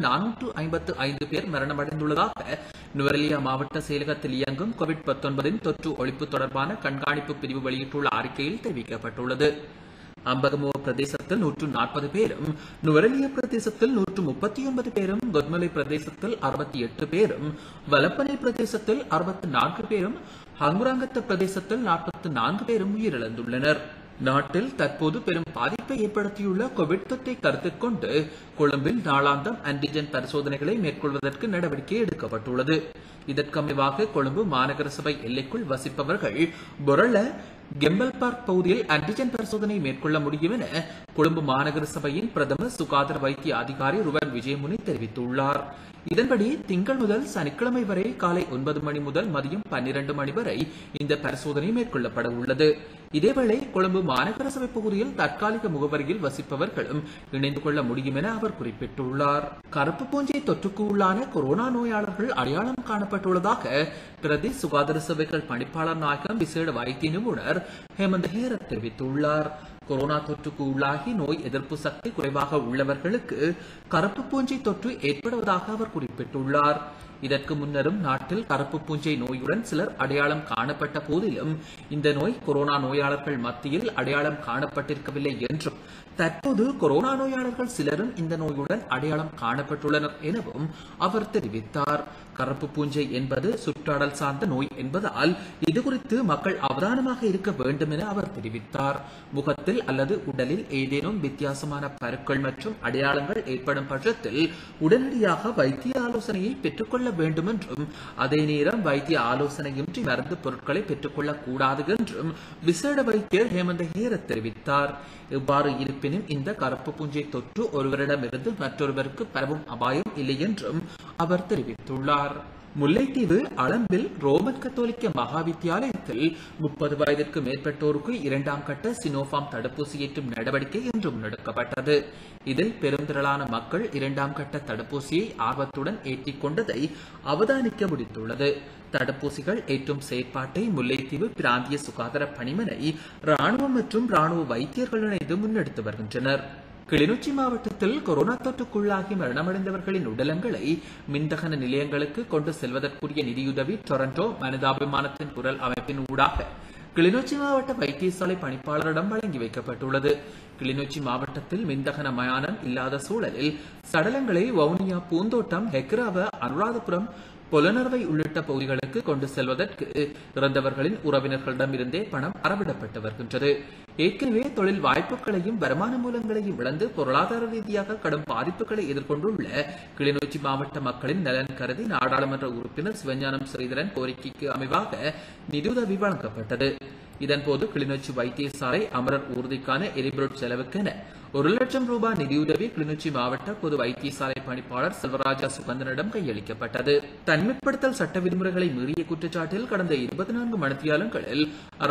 455 பேர் மரணமடைந்துள்ளதாக நுவரெலியா மாவட்ட செயலகத்தில் இயங்கும் COVID-19 தொற்று ஒழிப்பு தொடர்பான கண்காணிப்பு பிரிவு வெளியிட்டுள்ள அறிக்கையில் தெரிவிக்கப்பட்டுள்ளது. அம்பகமுவ பிரதேசத்தில் 140 பேரும், நுவரெலியா பிரதேசத்தில் 139 பேரும், கொத்மலை பிரதேசத்தில் 68 பேரும், வலப்பனை பிரதேசத்தில் 64 பேரும், ஹங்குராங்கத்த பிரதேசத்தில் 44 பேரும் உயிரிழந்துள்ளனர். நாட்டில் தற்போது பெரும் பாதிப்பை ஏற்படுத்தியுள்ள கோவிட் தொற்றை கருத்தில் கொண்டு கொழும்பில் நாளாந்தம் ஆன்டிஜென் பரிசோதனைகளை மேற்கொள்வதற்கு நடவடிக்கை எடுக்கப்பட்டுள்ளது. இதற்கமைவாக கொழும்பு மாநகர சபை எல்லைக்குள் வசிப்பவர்கள் பொரள கெம்பல் பார்க் பகுதியில் ஆன்டிஜென் பரிசோதனை மேற்கொள்ள முடியும் என கொழும்பு மாநகர சபையின் பிரதம சுகாதார வைத்திய அதிகாரி ருவன் விஜயமுனி தெரிவித்துள்ளார். இதன்படி திங்கள் முதல் சனிக்கிழமை வரை காலை 9 மணி முதல் மதியம் 12 மணி வரை இந்த பரிசோதனை மேற்கொள்ளப்பட உள்ளது. இதேவேளை கொழும்பு மாநகர சபை பகுதியில் தற்காலிக முகவரியில் வசிப்பவர்களும் இணைந்து கொள்ள முடியும் என அவர் குறிப்பிட்டுள்ளார். கருப்பு பூஞ்சை தொற்றுக்கு உள்ளான கொரோனா நோயாளர்கள் அடையாளம் காணப்பட்டுள்ளதாக பிரதி சுகாதார சபைகள் பணிப்பாளர் நாயகம் விசேட வைத்திய நிபுணர் ஹேமந்த் ஹேரத் தெரிவித்துள்ளார். கொரோனா தொற்றுக்கு உள்ளாகி நோய் எதிர்ப்பு சக்தி குறைவாக உள்ளவர்களுக்கு கருப்பு பூஞ்சை தொற்று ஏற்படுவதாக அவர் குறிப்பிட்டுள்ளார். இதற்கு முன்னரும் நாட்டில் கருப்பு பூஞ்சை நோயுடன் சிலர் அடையாளம் காணப்பட்ட போதிலும் இந்த நோய் கொரோனா நோயாளர்கள் மத்தியில் அடையாளம் காணப்பட்டிருக்கவில்லை என்றும் தற்போது கொரோனா நோயாளர்கள் சிலரும் இந்த நோயுடன் அடையாளம் காணப்பட்டுள்ளனர் எனவும் அவர் தெரிவித்தார். கருப்பு பூஞ்சை என்பது சுற்றாடல் சார்ந்த நோய் என்பதால் இதுகுறித்து மக்கள் அவதானமாக இருக்க வேண்டும் என அவர் தெரிவித்தார். முகத்தில் அல்லது உடலில் ஏதேனும் வித்தியாசமான பருக்கள் மற்றும் அடையாளங்கள் ஏற்படும் பட்சத்தில் உடனடியாக வைத்திய ஆலோசனையை பெற்றுக்கொள்ள வேண்டும் என்றும் அதே நேரம் வைத்திய ஆலோசனையின்றி மருந்து பொருட்களை பெற்றுக்கொள்ளக் கூடாது என்றும் விசேட வைத்தியர் ஹேமந்த் ஹேரத் தெரிவித்தார். இவ்வாறு இருப்பினும் இந்த கருப்பு பூஞ்சை தொற்று ஒருவரிடமிருந்து மற்றொருவருக்கு பரவும் அபாயம் இல்லை என்றும் அவர் தெரிவித்துள்ளார். முல்லைத்தீவு அளம்பில் ரோமன் கத்தோலிக்க மகா வித்தியாலயத்தில் 30 வயதிற்கு மேற்பட்டோருக்கு 2ஆம் கட்ட சினோஃபார்ம் தடுப்பூசி ஏற்றும் நடவடிக்கை இன்று முன்னெடுக்கப்பட்டது. இதில் பெருந்திரளான மக்கள் 2ஆம் கட்ட தடுப்பூசியை ஆர்வத்துடன் ஏற்றிக் கொண்டதை அவதானிக்க முடிந்துள்ளது. தடுப்பூசிகள் ஏற்றும் செயற்பாட்டை முல்லைத்தீவு பிராந்திய சுகாதார பணிமனை ராணுவம் மற்றும் ராணுவ வைத்தியர்கள் இணைந்து முன்னெடுத்து வருகின்றனர். கிளிநொச்சி மாவட்டத்தில் கொரோனா தொற்றுக்குள்ளாகி மரணமடைந்தவர்களின் உடலங்களை மின்தகன நிலையங்களுக்கு கொண்டு செல்வதற்குரிய நிதியுதவி டொரண்டோ மனிதாபிமானத்தின் குரல் அமைப்பின் ஊடாக கிளிநொச்சி மாவட்ட வைத்தியசாலை பணிப்பாளரிடம் வழங்கி வைக்கப்பட்டுள்ளது. கிளிநொச்சி மாவட்டத்தில் மின்தகன மயானம் இல்லாத சூழலில் சடலங்களை வவுனியா, பூந்தோட்டம், ஹெக்ராவ, அனுராதபுரம், பொலனர்வை உள்ளிட்ட பகுதிகளுக்கு கொண்டு செல்வதற்கு இறந்தவர்களின் உறவினர்களிடமிருந்தே பணம் அறவிடப்பட்டு வருகின்றது. ஏற்கனவே தொழில் வாய்ப்புகளையும் வருமான மூலங்களையும் இழந்து பொருளாதார ரீதியாக கடும் பாதிப்புகளை எதிர்கொண்டுள்ள கிளிநொச்சி மாவட்ட மக்களின் நலன் கருதி நாடாளுமன்ற உறுப்பினர் சிவஞானம் ஸ்ரீதரன் கோரிக்கைக்கு அமைவாக நிதியுதவி வழங்கப்பட்டது. இதன்போது கிளிநொச்சி வைத்தியசாலை அமரர் ஊர்திக்கான எரிபொருள் செலவுக்கென 1 லட்சம் ரூபாய் நிதியுதவி கிளிநொச்சி மாவட்ட பொது வைத்தியசாலை பணிப்பாளர் செல்வராஜா சுகந்தனிடம் கையளிக்கப்பட்டது. தனிமைப்படுத்தல் சட்ட விதிமுறைகளை மீறிய குற்றச்சாட்டில் கடந்த 24 மணித்தியாலங்களில்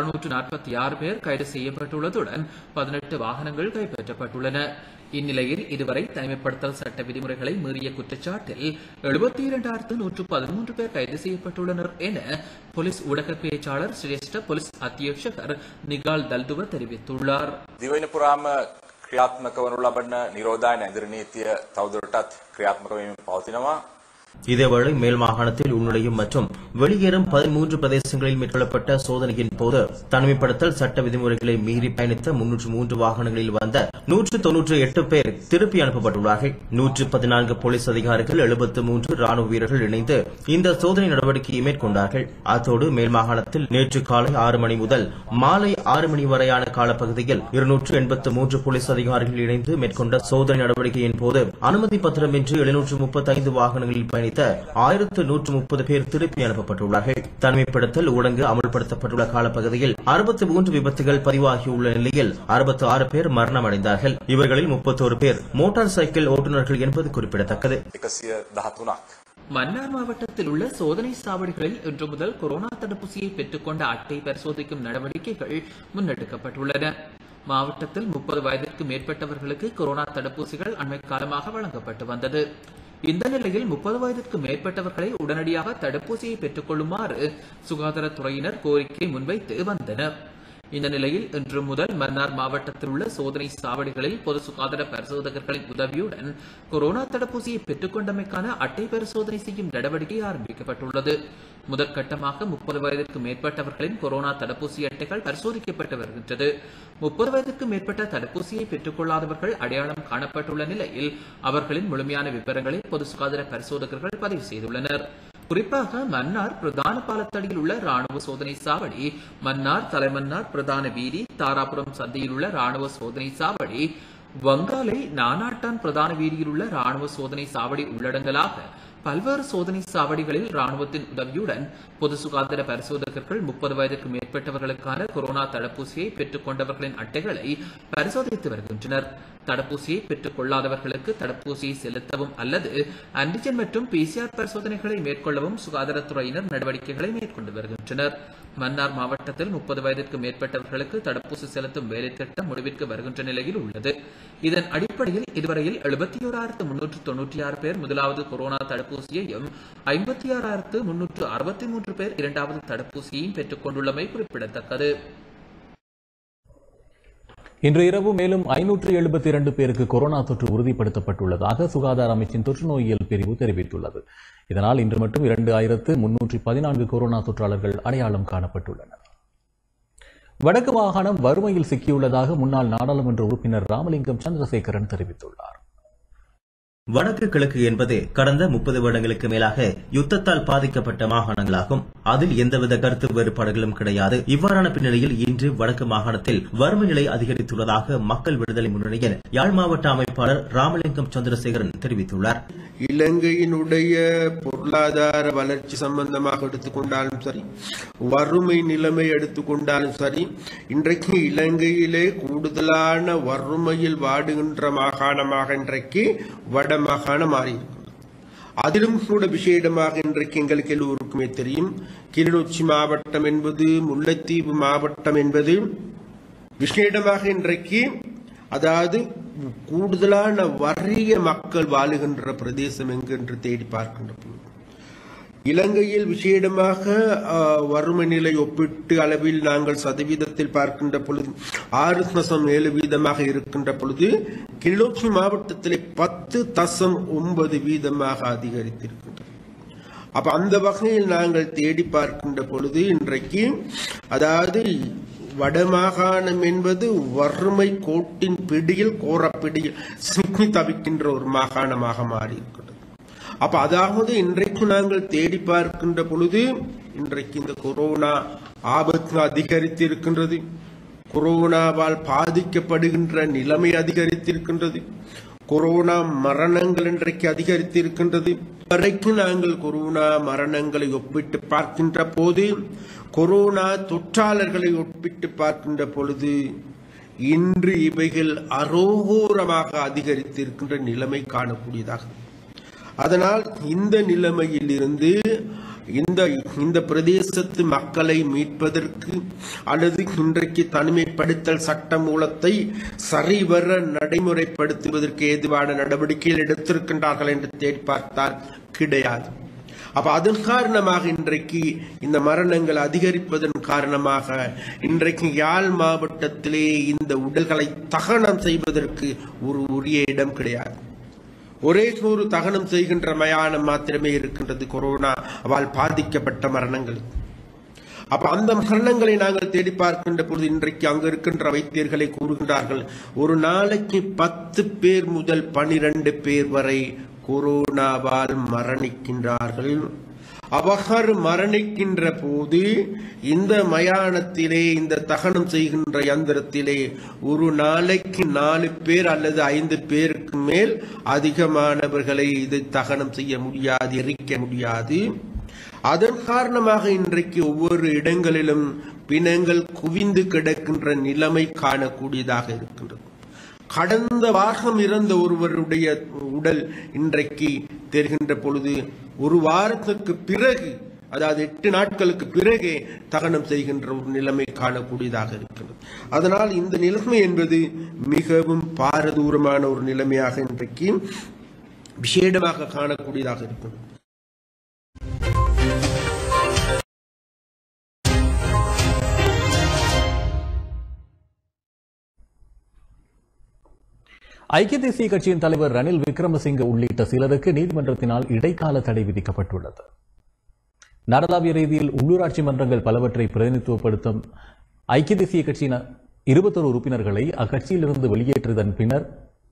646 பேர் கைது செய்யப்பட்டுள்ளதுடன் 18 வாகனங்கள் கைப்பற்றப்பட்டுள்ளன. இந்நிலையில் இதுவரை தனிமைப்படுத்தல் சட்ட விதிமுறைகளை மீறிய குற்றச்சாட்டில் 72,113 பேர் கைது செய்யப்பட்டுள்ளனர் என போலீஸ் ஊடக பேச்சாளர் சிரேஷ்ட போலீஸ் அத்தியட்சகர் நிகால் தல்துவ தெரிவித்துள்ளார்.
ක්‍රියාත්මක වනු ලබන නිරෝධායන ඇඳිරි නීතිය තවදුරටත් ක්‍රියාත්මක වෙමින් පවතිනවා.
இதேவேளை மேல் மாகாணத்தில் உள்நுழையும் மற்றும் வெளியேறும் 13 பிரதேசங்களில் மேற்கொள்ளப்பட்ட சோதனையின் போது தனிமைப்படுத்தல் சட்ட விதிமுறைகளை மீறி பயணித்த 303 வாகனங்களில் வந்த 198 பேர் திருப்பி அனுப்பப்பட்டுள்ளார்கள். 114 போலீஸ் அதிகாரிகள் 73 ராணுவ வீரர்கள் இணைந்து இந்த சோதனை நடவடிக்கையை மேற்கொண்டார்கள். அத்தோடு மேல் மாகாணத்தில் நேற்று காலை 6 மணி முதல் மாலை 6 மணி வரையான காலப்பகுதியில் 283 போலீஸ் அதிகாரிகள் இணைந்து மேற்கொண்ட சோதனை நடவடிக்கையின் போது அனுமதி பத்திரமின்றி 735 வாகனங்களில் பயணித்த 1130 பேர் திருப்பி அனுப்பப்பட்டுள்ளார்கள். தனிமைப்படுத்தல் ஊடங்கு அமல்படுத்தப்பட்டுள்ள காலப்பகுதியில் 63 விபத்துகள் பதிவாகியுள்ள நிலையில் 66 பேர் மரணமடைந்தார்கள். இவர்களில் 31 பேர் மோட்டார் சைக்கிள் ஓட்டுநர்கள் என்பது குறிப்பிடத்தக்கது.
மன்னார் மாவட்டத்தில் உள்ள சோதனை சாவடிகளில் இன்று முதல் கொரோனா தடுப்பூசியை பெற்றுக்கொண்ட அட்டை பரிசோதிக்கும் நடவடிக்கைகள் முன்னெடுக்கப்பட்டுள்ளன. மாவட்டத்தில் 30 வயதிற்கு மேற்பட்டவர்களுக்கு கொரோனா தடுப்பூசிகள் அண்மை காலமாக வழங்கப்பட்டு வந்தது. இந்த நிலையில் 30 வயதிற்கு மேற்பட்டவர்களை உடனடியாக தடுப்பூசியை பெற்றுக் கொள்ளுமாறு சுகாதாரத்துறையினர் கோரிக்கை முன்வைத்து வந்தனர். இந்த நிலையில் இன்று முதல் மன்னார் மாவட்டத்தில் உள்ள சோதனை சாவடிகளில் பொது சுகாதார பரிசோதகர்களின் உதவியுடன் கொரோனா தடுப்பூசியை பெற்றுக் கொண்டமைக்கான அட்டை பரிசோதனை செய்யும் நடவடிக்கை ஆரம்பிக்கப்பட்டுள்ளது. முதற்கட்டமாக 30 வயதிற்கு மேற்பட்டவர்களின் கொரோனா தடுப்பூசி அட்டைகள் பரிசோதிக்கப்பட்டு வருகின்றது. 30 வயதிற்கு மேற்பட்ட தடுப்பூசியை பெற்றுக் கொள்ளாதவர்கள் அடையாளம் காணப்பட்டுள்ள நிலையில் அவர்களின் முழுமையான விவரங்களை பொது சுகாதார பரிசோதகர்கள் பதிவு செய்துள்ளனர். குறிப்பாக மன்னார் பிரதான பாலத்தடியில் உள்ள ராணுவ சோதனை சாவடி, மன்னார் தலைமன்னார் பிரதான வீதி, தாராபுரம் சந்தையில் உள்ள ராணுவ சோதனை சாவடி, வங்காலை நானாட்டான் பிரதான வீதியில் உள்ள ராணுவ சோதனை சாவடி உள்ளடங்கலாக பல்வேறு சோதனை சாவடிகளில் ராணுவத்தின் உதவியுடன் பொது சுகாதார பரிசோதகர்கள் 30 வயதுக்கு மேற்பட்டவர்களுக்கான கொரோனா தடுப்பூசியை பெற்றுக் கொண்டவர்களின் அட்டைகளை பரிசோதித்து வருகின்றனர். தடுப்பூசியை பெற்றுக் கொள்ளாதவர்களுக்கு தடுப்பூசியை செலுத்தவும் அல்லது ஆன்டிஜென் மற்றும் பிசிஆர் பரிசோதனைகளை மேற்கொள்ளவும் சுகாதாரத்துறையினர் நடவடிக்கைகளை மேற்கொண்டு வருகின்றனர். மன்னார் மாவட்டத்தில் 30 வயதிற்கு மேற்பட்டவர்களுக்கு தடுப்பூசி செலுத்தும் வேலை திட்டம் முடிவிற்கு வருகின்ற நிலையில் உள்ளது. இதன் அடிப்படையில் இதுவரையில் 71,396 பேர் முதலாவது கொரோனா தடுப்பூசியையும் 56,363 பேர் இரண்டாவது தடுப்பூசியையும் பெற்றுக் கொண்டுள்ளமை குறிப்பிடத்தக்கது.
இன்று இரவு மேலும் 572 பேருக்கு கொரோனா தொற்று உறுதிப்படுத்தப்பட்டுள்ளதாக சுகாதார அமைச்சின் தொற்று நோயியல் பிரிவு தெரிவித்துள்ளது. இதனால் இன்று மட்டும் 2314 கொரோனா தொற்றாளர்கள் அடையாளம் காணப்பட்டுள்ளனர். வடக்கு மாகாணம் வறுமையில் சிக்கியுள்ளதாக முன்னாள் நாடாளுமன்ற உறுப்பினர் ராமலிங்கம் சந்திரசேகரன் தெரிவித்துள்ளார்.
வடக்கு கிழக்கு என்பது கடந்த 30 வருடங்களுக்கு மேலாக யுத்தத்தால் பாதிக்கப்பட்ட மாகாணங்களாகும். அதில் எந்தவித கருத்து வேறுபாடுகளும் கிடையாது. இவ்வாறான பின்னணியில் இன்று வடக்கு மாகாணத்தில் வறுமை நிலை அதிகரித்துள்ளதாக மக்கள் விடுதலை முன்னணியின் யாழ் மாவட்ட அமைப்பாளர் ராமலிங்கம் சந்திரசேகரன் தெரிவித்துள்ளார்.
இலங்கையினுடைய பொருளாதார வளர்ச்சி சம்பந்தமாக எடுத்துக்கொண்டாலும் சரி, வறுமை நிலைமை எடுத்துக்கொண்டாலும் சரி, இன்றைக்கு இலங்கையிலே கூடுதலான வறுமையில் வாடுகின்ற மாகாணமாக இன்றைக்கு வட மாகாணம் மாறியிருக்கிறது. அதிலும் கூட விசேடமாக இன்றைக்கு எங்களுக்கு எல்லோருக்குமே தெரியும், கிளிநொச்சி மாவட்டம் என்பது, முல்லைத்தீவு மாவட்டம் என்பது விசேடமாக இன்றைக்கு அதாவது கூடுதலான வறிய மக்கள் வாழுகின்ற பிரதேசம் எங்கு என்று தேடி பார்க்கின்ற பொழுது இலங்கையில் விசேடமாக வறுமை நிலை ஒப்பிட்டு அளவில் நாங்கள் சதவீதத்தில் பார்க்கின்ற பொழுது 6.7% இருக்கின்ற பொழுது கிளிநொச்சி மாவட்டத்திலே 10.9% அதிகரித்திருக்கின்றது. அப்ப அந்த வகையில் நாங்கள் தேடி பார்க்கின்ற பொழுது இன்றைக்கு அதாவது வடமாகாணம் என்பது வறுமை கோட்டின் பிடியில் கோரப்பிடியில் சிக்கி தவிக்கின்ற ஒரு மாகாணமாக மாறியிருக்கிறது. அப்ப அதாவது இன்றைக்கு நாங்கள் தேடி பார்க்கின்ற பொழுது இன்றைக்கு இந்த கொரோனா ஆபத்து அதிகரித்து இருக்கின்றது. கொரோனாவால் பாதிக்கப்படுகின்ற நிலைமை அதிகரித்திருக்கின்றது. கொரோனா மரணங்கள் இன்றைக்கு அதிகரித்திருக்கின்றது. வரைக்கும் நாங்கள் கொரோனா மரணங்களை ஒப்பிட்டு பார்க்கின்ற போது, கொரோனா தொற்றாளர்களை ஒப்பிட்டு பார்க்கின்ற பொழுது இன்று இவைகள் அரோகோரமாக அதிகரித்திருக்கின்ற நிலைமை காணக்கூடியதாக. அதனால் இந்த நிலைமையில் இருந்து இந்த பிரதேசத்து மக்களை மீட்பதற்கு அல்லது இன்றைக்கு தனிமைப்படுத்தல் சட்ட மூலத்தை சரிவர நடைமுறைப்படுத்துவதற்கு ஏதுவான நடவடிக்கைகள் எடுத்திருக்கின்றார்கள் என்று தேடி பார்த்தால் கிடையாது. அப்ப அதன் காரணமாக இன்றைக்கு இந்த மரணங்கள் அதிகரிப்பதன் காரணமாக இன்றைக்கு யாழ் மாவட்டத்திலே இந்த உடல்களை தகனம் செய்வதற்கு ஒரு உரிய இடம் கிடையாது. ஒரே ஒரு தகனம் செய்கின்ற மயானம் மாத்திரமே இருக்கின்றது கொரோனாவால் பாதிக்கப்பட்ட மரணங்கள். அப்ப அந்த மரணங்களை நாங்கள் தேடி பார்க்கின்ற பொழுது இன்றைக்கு அங்கு இருக்கின்ற வைத்தியர்களை கூறுகின்றார்கள், ஒரு நாளைக்கு 10 பேர் முதல் 12 பேர் வரை கொரோனாவால் மரணிக்கின்றார்கள். அவர்கள் மரணிக்கின்ற போது இந்த மயானத்திலே, இந்த தகனம் செய்கின்ற யந்திரத்திலே ஒரு நாளைக்கு 4 பேர் அல்லது 5 பேருக்கு மேல் அதிகமானவர்களை இது தகனம் செய்ய முடியாது, எரிக்க முடியாது. அதன் காரணமாக இன்றைக்கு ஒவ்வொரு இடங்களிலும் பிணங்கள் குவிந்து கிடக்கின்ற நிலைமை காணக்கூடியதாக இருக்கின்றது. கடந்த வாரம் இறந்த ஒருவருடைய உடல் இன்றைக்கு தெரிகின்ற பொழுது ஒரு வாரத்திற்கு பிறகு, அதாவது 8 நாட்களுக்கு பிறகே தகனம் செய்கின்ற ஒரு நிலைமை காணக்கூடியதாக இருக்கிறது. அதனால் இந்த நிலைமை என்பது மிகவும் பாரதூரமான ஒரு நிலைமையாக இன்றைக்கு விசேடமாக காணக்கூடியதாக இருக்கிறது.
ஐக்கிய தேசிய கட்சியின் தலைவர் ரணில் விக்ரமசிங்க உள்ளிட்ட சிலருக்கு நீதிமன்றத்தினால் இடைக்கால தடை விதிக்கப்பட்டுள்ளது. நாடளாவிய ரீதியில் உள்ளூராட்சி மன்றங்கள் பலவற்றை பிரதிநிதித்துவப்படுத்தும் ஐக்கிய தேசிய கட்சியின் 21 உறுப்பினர்களை அக்கட்சியிலிருந்து வெளியேற்றியதன் பின்னர்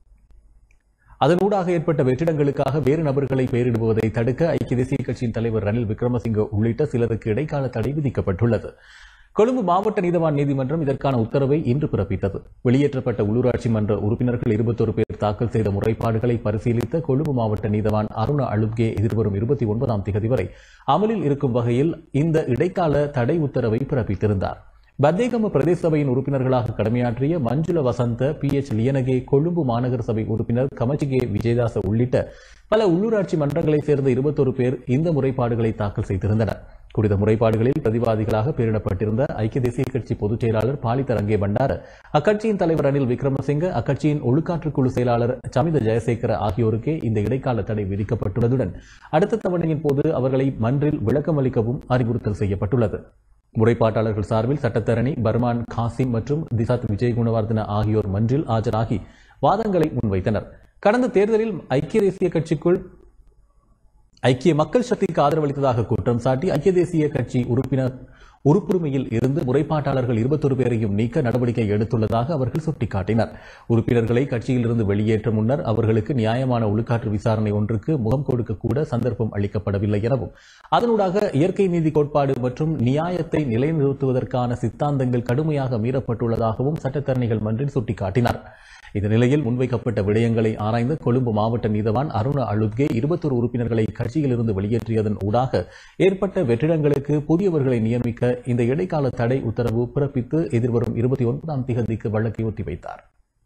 அதனூடாக ஏற்பட்ட வெற்றிடங்களுக்காக வேறு நபர்களை பெயரிடுவதை தடுக்க ஐக்கிய தேசிய கட்சியின் தலைவர் ரணில் விக்ரமசிங்க உள்ளிட்ட சிலருக்கு இடைக்கால தடை விதிக்கப்பட்டுள்ளது. கொழும்பு மாவட்ட நீதவான் நீதிமன்றம் இதற்கான உத்தரவை இன்று பிறப்பித்தது. வெளியேற்றப்பட்ட உள்ளூராட்சி மன்ற உறுப்பினர்கள் 21 பேர் தாக்கல் செய்த முறைப்பாடுகளை பரிசீலித்த கொழும்பு மாவட்ட நீதவான் அருண அழுப்கே எதிர்வரும் 29ஆம் திகதி வரை அமலில் இருக்கும் வகையில் இந்த இடைக்கால தடை உத்தரவை பிறப்பித்திருந்தார். பத்தேகம பிரதேச சபையின் உறுப்பினர்களாக கடமையாற்றிய மஞ்சுள வசந்த, PH லியனகே, கொழும்பு மாநகர சபை உறுப்பினர் கமச்சிகே விஜயதாச உள்ளிட்ட பல உள்ளூராட்சி மன்றங்களைச் சேர்ந்த 21 பேர் இந்த முறைப்பாடுகளை தாக்கல் செய்திருந்தனர். குறித்த முறைப்பாடுகளில் பிரதிவாதிகளாக பெயரிடப்பட்டிருந்த ஐக்கிய தேசிய கட்சி பொதுச் செயலாளர் பாலித ரங்கே பண்டார, அக்கட்சியின் தலைவர் ரணில் விக்ரமசிங்க, அக்கட்சியின் ஒழுக்காற்றுக்குழு செயலாளர் சமித ஜெயசேகர ஆகியோருக்கே இந்த இடைக்கால தடை விதிக்கப்பட்டுள்ளதுடன் அடுத்த தவணையின் போது அவர்களை மன்றில் விளக்கமளிக்கவும் அறிவுறுத்தல் செய்யப்பட்டுள்ளது. முறைப்பாட்டாளர்கள் சார்பில் சட்டத்தரணி பர்மான் காசிம் மற்றும் திசாத் விஜய் குணவர்தன ஆகியோர் மன்றில் ஆஜராகி வாதங்களை முன்வைத்தனர். கடந்த தேர்தலில் ஐக்கிய தேசிய கட்சிக்குள் ஐக்கிய மக்கள் சக்திக்கு ஆதரவளித்ததாக குற்றம் சாட்டி ஐக்கிய தேசிய கட்சி உறுப்புரிமையில் இருந்து முறைப்பாட்டாளர்கள் 21 பேரையும் நீக்க நடவடிக்கை எடுத்துள்ளதாக அவர்கள் சுட்டிக்காட்டினர். உறுப்பினர்களை கட்சியிலிருந்து வெளியேற்ற முன்னர் அவர்களுக்கு நியாயமான ஒழுக்காற்று விசாரணை ஒன்றுக்கு முகம் கொடுக்க கூட சந்தர்ப்பம் அளிக்கப்படவில்லை எனவும், அதனூடாக இயற்கை நீதி கோட்பாடு மற்றும் நியாயத்தை நிலைநிறுத்துவதற்கான சித்தாந்தங்கள் கடுமையாக மீறப்பட்டுள்ளதாகவும் சட்டத்தரணிகள் மன்றில் சுட்டிக்காட்டினார். இந்த நிலையில் முன்வைக்கப்பட்ட விடயங்களை ஆராய்ந்த கொழும்பு மாவட்ட நீதவான் அருண அழுப்கே 21 உறுப்பினர்களை கட்சியிலிருந்து வெளியேற்றியதன் ஊடாக ஏற்பட்ட வெற்றிடங்களுக்கு புதியவர்களை நியமிக்க இந்த இடைக்கால தடை உத்தரவு பிறப்பித்து எதிர்வரும் 29ஆம் திகதிக்கு வழக்கை ஒத்திவைத்தார்.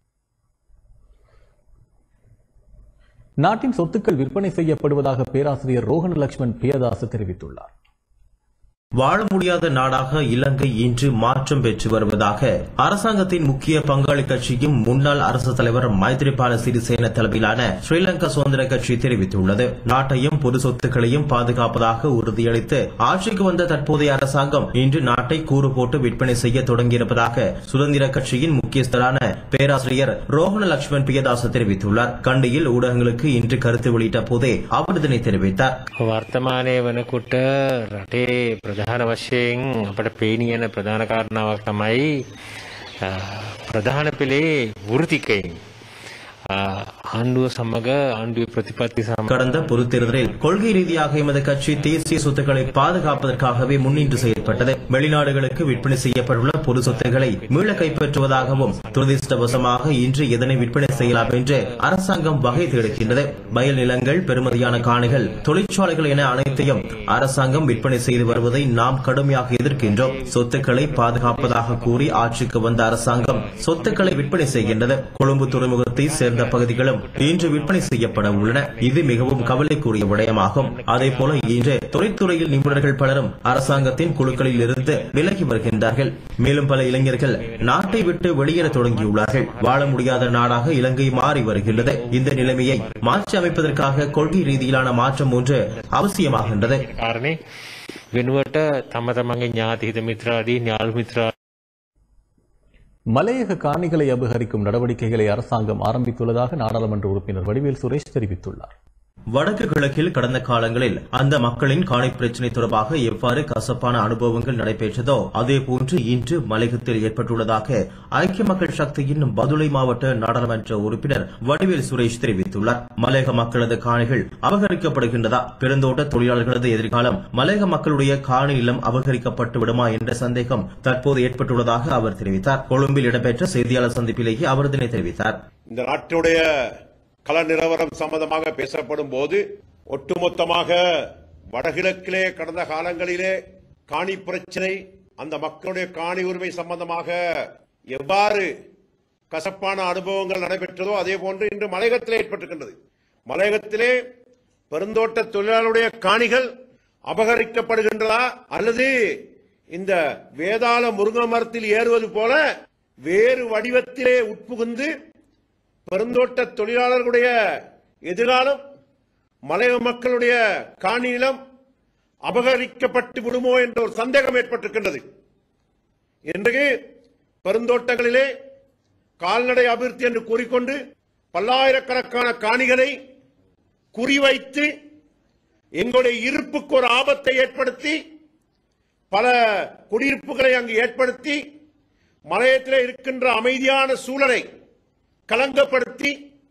நாட்டின் சொத்துக்கள் விற்பனை செய்யப்படுவதாக பேராசிரியர் ரோஹன் லக்ஷ்மன் பியதாச தெரிவித்துள்ளார்.
வாழ முடியாத நாடாக இலங்கை இன்று மாற்றம் பெற்று வருவதாக அரசாங்கத்தின் முக்கிய பங்காளி கட்சியும் முன்னாள் அரசு தலைவர் மைத்ரிபால சிறிசேன தலைமையிலான ஸ்ரீலங்கா சுதந்திர கட்சி தெரிவித்துள்ளது. நாட்டையும் பொது சொத்துக்களையும் பாதுகாப்பதாக உறுதியளித்து ஆட்சிக்கு வந்த தற்போதைய அரசாங்கம் இன்று நாட்டை கூறு போட்டு விற்பனை செய்ய தொடங்கியிருப்பதாக சுதந்திர கட்சியின் முக்கியஸ்தரான பேராசிரியர் ரோஹன லக்ஷ்மன் பியதாச தெரிவித்துள்ளார். கண்டியில் ஊடகங்களுக்கு இன்று கருத்து வெளியிட்ட போதே அவர் இதனை தெரிவித்தார்.
වර්තමානය වනකොට රටේ ප්‍රධාන වශයෙන් අපට පේනියන ප්‍රධාන කාරණාවක් තමයි ප්‍රධාන පෙළේ වෘතිකයින් ஆண்டுவ சமக ஆண்டு பிரதிபத்தி
கடந்த பொது தேர்தலில் கொள்கை ரீதியாக எமது கட்சி தேசிய சொத்துக்களை பாதுகாப்பதற்காகவே முன்னின்று செயற்பட்டது. வெளிநாடுகளுக்கு விற்பனை செய்யப்பட்டுள்ள பொது சொத்துக்களை மீள கைப்பற்றுவதாகவும், துரதிருஷ்டவசமாக இன்று எதனை விற்பனை செய்யலாம் என்று அரசாங்கம் வகை தேடுகின்றது. வயல் நிலங்கள், பெருமதியான காணிகள், தொழிற்சாலைகள் என அனைத்தையும் அரசாங்கம் விற்பனை செய்து வருவதை நாம் கடுமையாக எதிர்க்கின்றோம். சொத்துக்களை பாதுகாப்பதாக கூறி ஆட்சிக்கு வந்த அரசாங்கம் சொத்துக்களை விற்பனை செய்கின்றது. கொழும்பு துறைமுகத்தை சேர்ந்த பகுதிகளும் இன்று விற்பனை செய்யப்பட உள்ளன. இது மிகவும் கவலைக்குரிய விடயமாகும். அதேபோல இன்று தொழில்துறையில் நிபுணர்கள் பலரும் அரசாங்கத்தின் குழுக்களில் இருந்து விலகி வருகின்றார்கள். மேலும் பல இளைஞர்கள் நாட்டை விட்டு வெளியேற தொடங்கியுள்ளார்கள். வாழ முடியாத நாடாக இலங்கை மாறி வருகின்றது. இந்த நிலைமையை மாற்றி அமைப்பதற்காக கொள்கை ரீதியிலான மாற்றம் ஒன்று அவசியமாகின்றது.
වෙනුවට තම තමන්ගේ ඥාති හිත මිත්‍රාදී ඥාති මිත්‍රා
மலையக காணிகளை அபகரிக்கும் நடவடிக்கைகளை அரசாங்கம் ஆரம்பித்துள்ளதாக நாடாளுமன்ற உறுப்பினர் வடிவேல் சுரேஷ் தெரிவித்துள்ளார்.
வடக்கு கிழக்கில் கடந்த காலங்களில் அந்த மக்களின் காணி பிரச்சினை தொடர்பாக எவ்வாறு கசப்பான அனுபவங்கள் நடைபெற்றதோ அதேபோன்று இன்று மலையகத்தில் ஏற்பட்டுள்ளதாக ஐக்கிய மக்கள் சக்தியின் பதுளை மாவட்ட நாடாளுமன்ற உறுப்பினர் வடிவேல் சுரேஷ் தெரிவித்துள்ளார். மலையக மக்களது காணிகள் அபகரிக்கப்படுகின்றதா, பெருந்தோட்ட தொழிலாளர்களது எதிர்காலம் மலையக மக்களுடைய காணி நிலம் அபகரிக்கப்பட்டு விடுமா என்ற சந்தேகம் தற்போது ஏற்பட்டுள்ளதாக அவர் தெரிவித்தார். கொழும்பில் இடம்பெற்ற செய்தியாளர் சந்திப்பிலேயே அவர் இதனை தெரிவித்தார்.
இந்த நாட்டுடைய கள நிலவரம் சம்பந்தமாக பேசப்படும் போது ஒட்டுமொத்தமாக வடகிழக்கிலே கடந்த காலங்களிலே காணி பிரச்சினை, அந்த மக்களுடைய காணி உரிமை சம்பந்தமாக எவ்வாறு கசப்பான அனுபவங்கள் நடைபெற்றதோ அதே போன்று இன்று மலையகத்திலே ஏற்பட்டிருக்கின்றது. மலையகத்திலே பெருந்தோட்ட தொழிலாளருடைய காணிகள் அபகரிக்கப்படுகின்றதா அல்லது இந்த வேதாள முருங்கை மரத்தில் ஏறுவது போல வேறு வடிவத்திலே உட்புகுந்து பெருந்தோட்ட தொழிலாளர்களுடைய எதிர்காலம் மலையக மக்களுடைய காணி நிலம் அபகரிக்கப்பட்டு விடுமோ என்ற ஒரு சந்தேகம் ஏற்பட்டிருக்கின்றது. இன்றைக்கு பெருந்தோட்டங்களிலே கால்நடை அபிவிருத்தி என்று கூறிக்கொண்டு பல்லாயிரக்கணக்கான காணிகளை குறிவைத்து எங்களுடைய இருப்புக்கு ஒரு ஆபத்தை ஏற்படுத்தி பல குடியிருப்புகளை அங்கு ஏற்படுத்தி மலையத்திலே இருக்கின்ற அமைதியான சூழலை கலங்கப்படுத்தி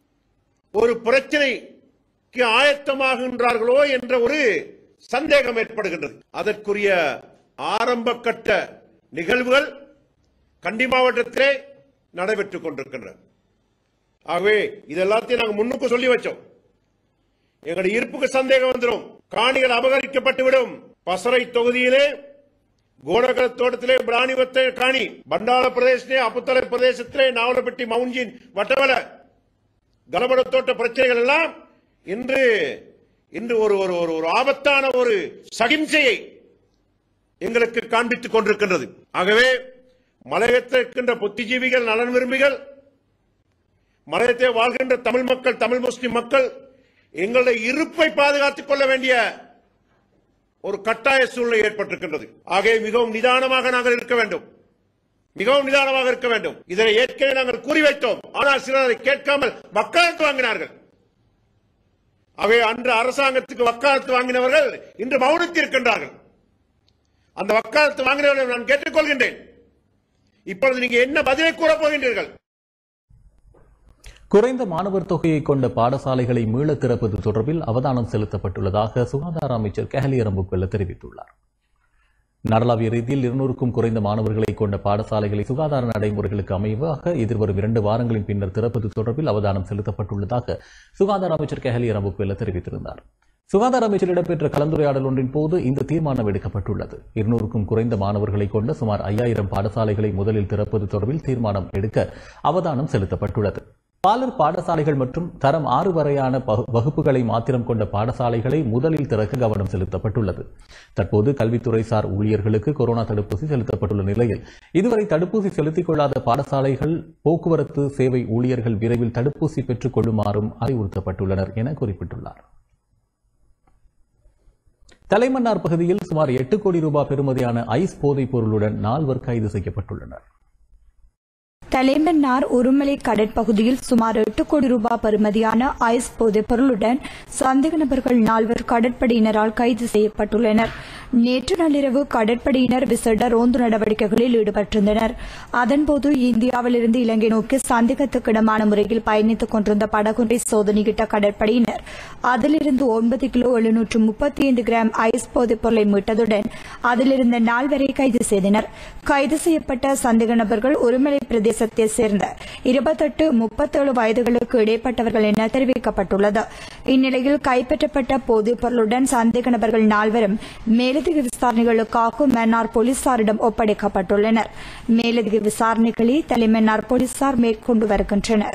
ஒரு பிரச்சனைக்கு ஆயத்தமாகின்றார்களோ என்ற ஒரு சந்தேகம் ஏற்படுகின்றது. அதற்குரிய ஆரம்ப கட்ட நிகழ்வுகள் கண்டி மாவட்டத்திலே நடைபெற்றுக் கொண்டிருக்கின்றன. ஆகவே இதெல்லாத்தையும் நாங்கள் முன்னுக்கு சொல்லி வச்சோம். எங்களுடைய இருப்புக்கு சந்தேகம் வந்துடும், காணிகள் அபகரிக்கப்பட்டுவிடும். பசறை தொகுதியிலே கோடகல தோட்டத்திலே பிராணிவத்த காணி, பண்டாள பிரதேசத்திலே அப்புத்தலை பிரதேசத்திலே நாவலப்பட்டி மவுஞ்சின் வட்டவல கலபட தோட்ட பிரச்சனைகள் எல்லாம் இன்று ஒரு ஒரு ஆபத்தான ஒரு சகிம்சையை எங்களுக்கு காண்பித்துக் கொண்டிருக்கின்றது. ஆகவே மலையத்தில் இருக்கின்ற புத்திஜீவிகள், நலன் விரும்பிகள், மலையத்தை வாழ்கின்ற தமிழ் மக்கள், தமிழ் முஸ்லிம் மக்கள் எங்களுடைய இருப்பை பாதுகாத்துக் கொள்ள வேண்டிய ஒரு கட்டாய சூழ்நிலை ஏற்பட்டிருக்கின்றது. ஆகவே மிகவும் நிதானமாக நாங்கள் இருக்க வேண்டும், மிகவும் நிதானமாக இருக்க வேண்டும். இதனை ஏற்கனவே நாங்கள் கூறி வைத்தோம். ஆனால் சிலர் அதை கேட்காமல் வக்காலத்து வாங்கினார்கள். ஆகவே அன்று அரசாங்கத்துக்கு வக்காலத்து வாங்கினவர்கள் இன்று மௌனத்தில் இருக்கின்றார்கள். அந்த வக்காலத்து வாங்கினவர்களை நான் கேட்டுக்கொள்கின்றேன், இப்பொழுது நீங்க என்ன பதிலை கூறப் போகின்றீர்கள்?
குறைந்த மாணவர் தொகையை கொண்ட பாடசாலைகளை மீள திறப்பது தொடர்பில் அவதானம் செலுத்தப்பட்டுள்ளதாக சுகாதார அமைச்சர் கஹலி ரம்புக்வெல்ல தெரிவித்துள்ளார். நாடளாவிய ரீதியில் 200க்கும் குறைந்த மாணவர்களை கொண்ட பாடசாலைகளை சுகாதார நடைமுறைகளுக்கு அமைவாக எதிர்வரும் 2 வாரங்களின் பின்னர் திறப்பது தொடர்பில் அவதானம் செலுத்தப்பட்டுள்ளதாக சுகாதார அமைச்சர் கஹலி ரம்புக்வெல்ல தெரிவித்திருந்தார். சுகாதார அமைச்சர் இடம்பெற்ற கலந்துரையாடல் ஒன்றின் போது இந்த தீர்மானம் எடுக்கப்பட்டுள்ளது. 200க்கும் குறைந்த மாணவர்களை கொண்ட சுமார் 5000 பாடசாலைகளை முதலில் திறப்பது தொடர்பில் தீர்மானம் எடுக்க அவதானம் செலுத்தப்பட்டுள்ளது. பாலர் பாடசாலைகள் மற்றும் தரம் 6 வரையான வகுப்புகளை மாத்திரம் கொண்ட பாடசாலைகளை முதலில் திறக்க கவனம் செலுத்தப்பட்டுள்ளது. தற்போது கல்வித்துறை சார் ஊழியர்களுக்கு கொரோனா தடுப்பூசி செலுத்தப்பட்டுள்ள நிலையில் இதுவரை தடுப்பூசி செலுத்திக் கொள்ளாத பாடசாலைகள், போக்குவரத்து சேவை ஊழியர்கள் விரைவில் தடுப்பூசி பெற்றுக் கொள்ளுமாறும் அறிவுறுத்தப்பட்டுள்ளனர் என குறிப்பிட்டுள்ளார். தலைமன்னார் பகுதியில் சுமார் 8 கோடி ரூபாய் பெறுமதியான ஐஸ் போதைப் பொருளுடன் 4 கைது செய்யப்பட்டுள்ளனர்.
தலைமன்னார் உருமலை கடற்பகுதியில் சுமார் 8 கோடி ரூபாய் பெறுமதியான ஐஸ் போதைப் பொருளுடன் சந்தேக நபர்கள் 4 கடற்படையினரால் கைது செய்யப்பட்டுள்ளனர். நேற்று நள்ளிரவு கடற்படையினர் விசேட ரோந்து நடவடிக்கைகளில் ஈடுபட்டிருந்தனர். அதன்போது இந்தியாவிலிருந்து இலங்கை நோக்கி சந்தேகத்துக்கிடமான முறையில் பயணித்துக் கொண்டிருந்த படகொன்றை சோதனையிட்ட கடற்படையினர் அதிலிருந்து 9 கிலோ 735 கிராம் ஐஸ் போதைப் பொருளை மீட்டதுடன் அதிலிருந்த 4 கைது செய்தனர். கைது செய்யப்பட்ட சந்தேக நபர்கள் உருமலை பிரதேசத்தை சேர்ந்த 28, 37 வயதுகளுக்கு இடைப்பட்டவர்கள் என தெரிவிக்கப்பட்டுள்ளது. இந்நிலையில் கைப்பற்றப்பட்ட போதைப் பொருளுடன் சந்தேக நபர்கள் 4 மேலதிக விசாரணைகளுக்காக மன்னார் போலீசாரிடம் ஒப்படைக்கப்பட்டுள்ளனர். மேலதிக விசாரணைகளை தலைமன்னார் போலீசார் மேற்கொண்டு வருகின்றனர்.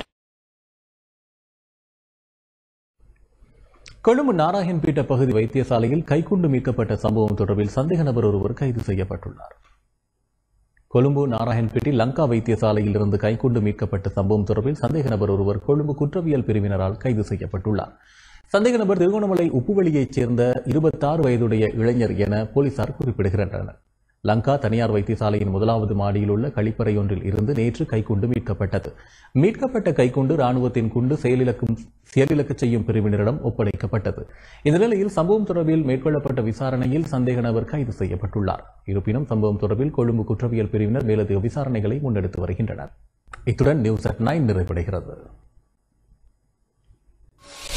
கொழும்பு நாராயண்பேட்டை பகுதி வைத்தியசாலையில் கைக்குண்டு மீட்கப்பட்ட சம்பவம் தொடர்பில் சந்தேக நபர் ஒருவர் கைது செய்யப்பட்டுள்ளார். கொழும்பு நாராயண்பேட்டை லங்கா வைத்தியசாலையில் இருந்து கைக்குண்டு மீட்கப்பட்ட சம்பவம் தொடர்பில் சந்தேக நபர் ஒருவர் கொழும்பு குற்றவியல் பிரிவினரால் கைது செய்யப்பட்டுள்ளார். சந்தேக நபர் திருகோணமலை உப்புவெளியைச் சேர்ந்த 26 வயதுடைய இளைஞர் என போலீசார் குறிப்பிடுகின்றனர். லங்கா தனியார் வைத்தியசாலையின் முதலாவது மாடியில் உள்ள கழிப்பறை ஒன்றில் இருந்து நேற்று கைக்குண்டு மீட்கப்பட்டது. மீட்கப்பட்ட கைக்குண்டு ராணுவத்தின் குண்டு செயலிழக்கச் செய்யும் பிரிவினரிடம் ஒப்படைக்கப்பட்டது. இந்த நிலையில் சம்பவம் தொடர்பில் மேற்கொள்ளப்பட்ட விசாரணையில் சந்தேக நபர் கைது செய்யப்பட்டுள்ளார். இருப்பினும் சம்பவம் தொடர்பில் கொழும்பு குற்றவியல் பிரிவினர் மேலதிக விசாரணைகளை முன்னெடுத்து வருகின்றனர். இத்துடன் நியூஸ் at 9 நிறைவடைகிறது.